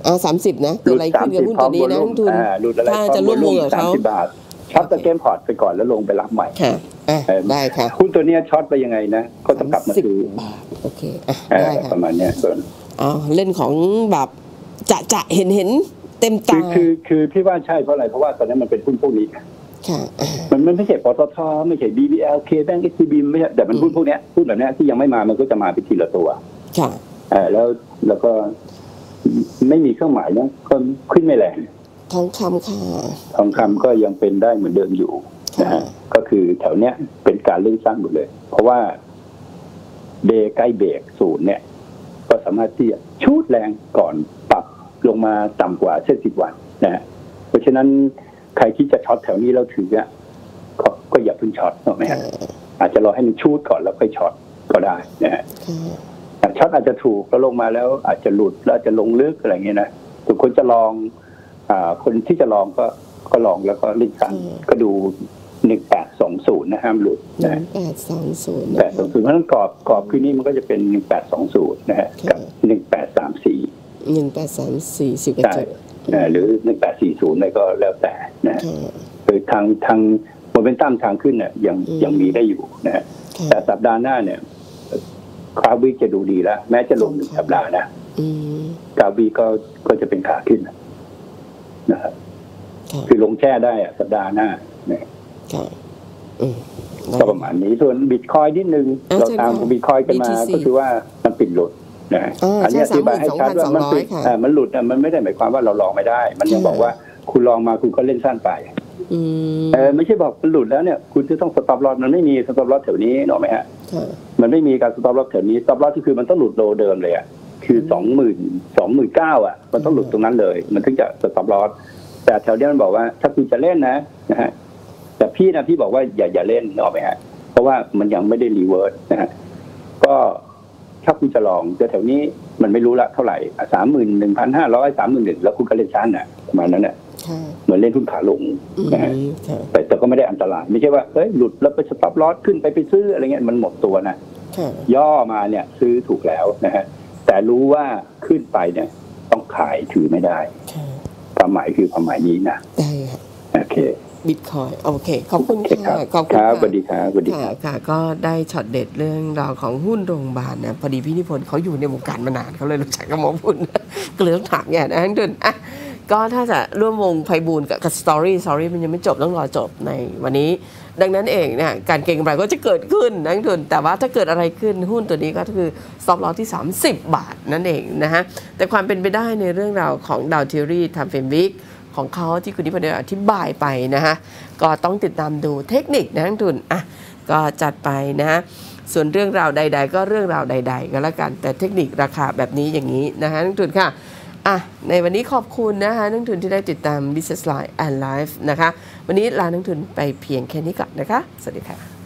A: 30นะตัวอะไรขึ้นกับหุ้นตัวนี้นะทุนถ้าจะร่วมลงกับเขา
F: 30 บาทช็อตตะเกมพอร์ตไปก่อนแล้วลงไปรับใหม่
A: ได้ค่ะ
F: หุ้นตัวนี้ช็อตไปยังไงนะก็ต้องกลับมาซื้อ
A: โอเค
F: ได้ประมาณนี้ส่วน
A: เล่นของแบบจะเห็นเต็มตา
F: คือพี่ว่าใช่เพราะอะไรเพราะว่าตอนนี้มันเป็นหุ้นพวกนี้มันไม่ใช่ปตท.ไม่ใช่ BBL K-Bank SCB ไม่ใช่แต่มันหุ้นพวกนี้หุ้นแบบนี้ที่ยังไม่มามันก็จะมาเป็นทีละตัวแล้วก็ไม่มีเครื่องหมายนะก็ขึ้นไม่แรง
A: ทองคำค่ะ
F: ทองคำก็ยังเป็นได้เหมือนเดิมอยู่นะฮะก็คือแถวเนี้ยเป็นการเล่นสั้นหมดเลยเพราะว่าเดย์ใกล้เบรก0เนี่ยก็สามารถที่จะชูดแรงก่อนปรับลงมาต่ำกว่าเส้น10 วันนะฮะเพราะฉะนั้นใครที่จะช็อตแถวนี้แล้วถือก็อย่าเพิ่งช็อตถูกไหมฮะอาจจะรอให้มันชูดก่อนแล้วค่อยช็อตก็ได้นะฮะช็อตอาจจะถูกแล้วลงมาแล้วอาจจะหลุดแล้วอาจจะลงลึกอะไรเงี้ยนะทุกคนจะลองคนที่จะลองก็ลองแล้วก็เล่นสั้นก็ดู1820นะห้ามหลุดนะ
A: 1820
F: เพราะฉะนั้นกรอบคืนนี้มันก็จะเป็น1820นะฮะกับ1834
A: 10กระจก
F: หรือ1840อะไรก็แล้วแต่นะคือทางโมเมนตัมทางขึ้นเนี่ยยังมีได้อยู่นะฮะแต่สัปดาห์หน้าเนี่ยกราฟวีจะดูดีแล้วแม้จะลง1 สัปดาห์นะกราฟวีก็จะเป็นขาขึ้นนะครับคือลงแช่ได้สัปดาห์หน้าเนี่ยก็ประมาณนี้ส่วนบิตคอยนิดนึงเราตามบิตคอยกันมาก็คือว่ามันปิดหลุดนะอันนี้อธิบายให้ชัดว่ามันปิดมันหลุดมันไม่ได้หมายความว่าเราลองไม่ได้มันยังบอกว่าคุณลองมาคุณก็เล่นสั้นไปไม่ใช่บอกมันหลุดแล้วเนี่ยคุณจะต้องสต็อปลอสมันไม่มีสต็อปลอสแถวนี้หรอกไหมฮะมันไม่มีการสต็อปลอสแถวนี้สต็อปลอสที่คือมันต้องหลุดโลเดิมเลยอ่ะคือ29,000อ่ะมันต้องหลุดตรงนั้นเลยมันถึงจะสต็อปลอสแต่แถวนี้มันบอกว่าถ้าคุณจะเล่นนะฮะแต่พี่บอกว่าอย่าเล่นหรอกไหมฮะเพราะว่ามันยังไม่ได้รีเวิร์สนะฮะก็ถ้าคุณจะลองแถวนี้มันไม่รู้ละเท่าไหร่31,500 31,000แล้วคุณก็เล่นชั้นน่ะประมาณนั้นน่ะเหมือนเล่นหุ้นขาลงนะฮะแต่ก็ไม่ได้อันตรายไม่ใช่ว่าเฮ้ยหลุดแล้วไปสต็อปลอสขึ้นไปซื้ออะไรเงี้ยมันหมดตัวนะย่อมาเนี่ยซื้อถูกแล้วนะฮะแต่รู้ว่าขึ้นไปเนี่ยต้องขายถือไม่ได้ความหมายคือความหมายนี้นะ
A: ได้
F: โอเค
A: บิตคอยโอเคขอบคุณค่ะ
F: ขอบคุณค่ะสวัสดีค่ะสวัสดี
A: ค่ะก็ได้ช็อตเด็ดเรื่องราวของหุ้นโรงพยาบาลนะพอดีพี่นิพนธ์เขาอยู่ในวงการมานานเขาเลยรู้จักกับหมอบุญก็เลยต้องถามอย่างนะทั้งเดือนก็ถ้าจะร่วมวงไพบูลย์กับสตอรี่มันยังไม่จบต้องรอจบในวันนี้ดังนั้นเองเนี่ยการเก็งกำไรก็จะเกิดขึ้นทั้งทุนแต่ว่าถ้าเกิดอะไรขึ้นหุ้นตัวนี้ก็คือสต็อปลอสที่30 บาทนั่นเองนะฮะแต่ความเป็นไปได้ในเรื่องราวของดาวเทอรี่ไทม์เฟรมวิกของเขาที่คุณนิพนธ์อธิบายไปนะฮะก็ต้องติดตามดูเทคนิคนะทั้งทุนก็จัดไปนะฮะส่วนเรื่องราวใดๆก็เรื่องราวใดๆก็แล้วกันแต่เทคนิคราคาแบบนี้อย่างนี้นะฮะทั้งทุนค่ะในวันนี้ขอบคุณนะคะนักทุนที่ได้ติดตาม Business Line and Live นะคะวันนี้ลานักทุนไปเพียงแค่นี้ก่อนนะคะสวัสดีค่ะ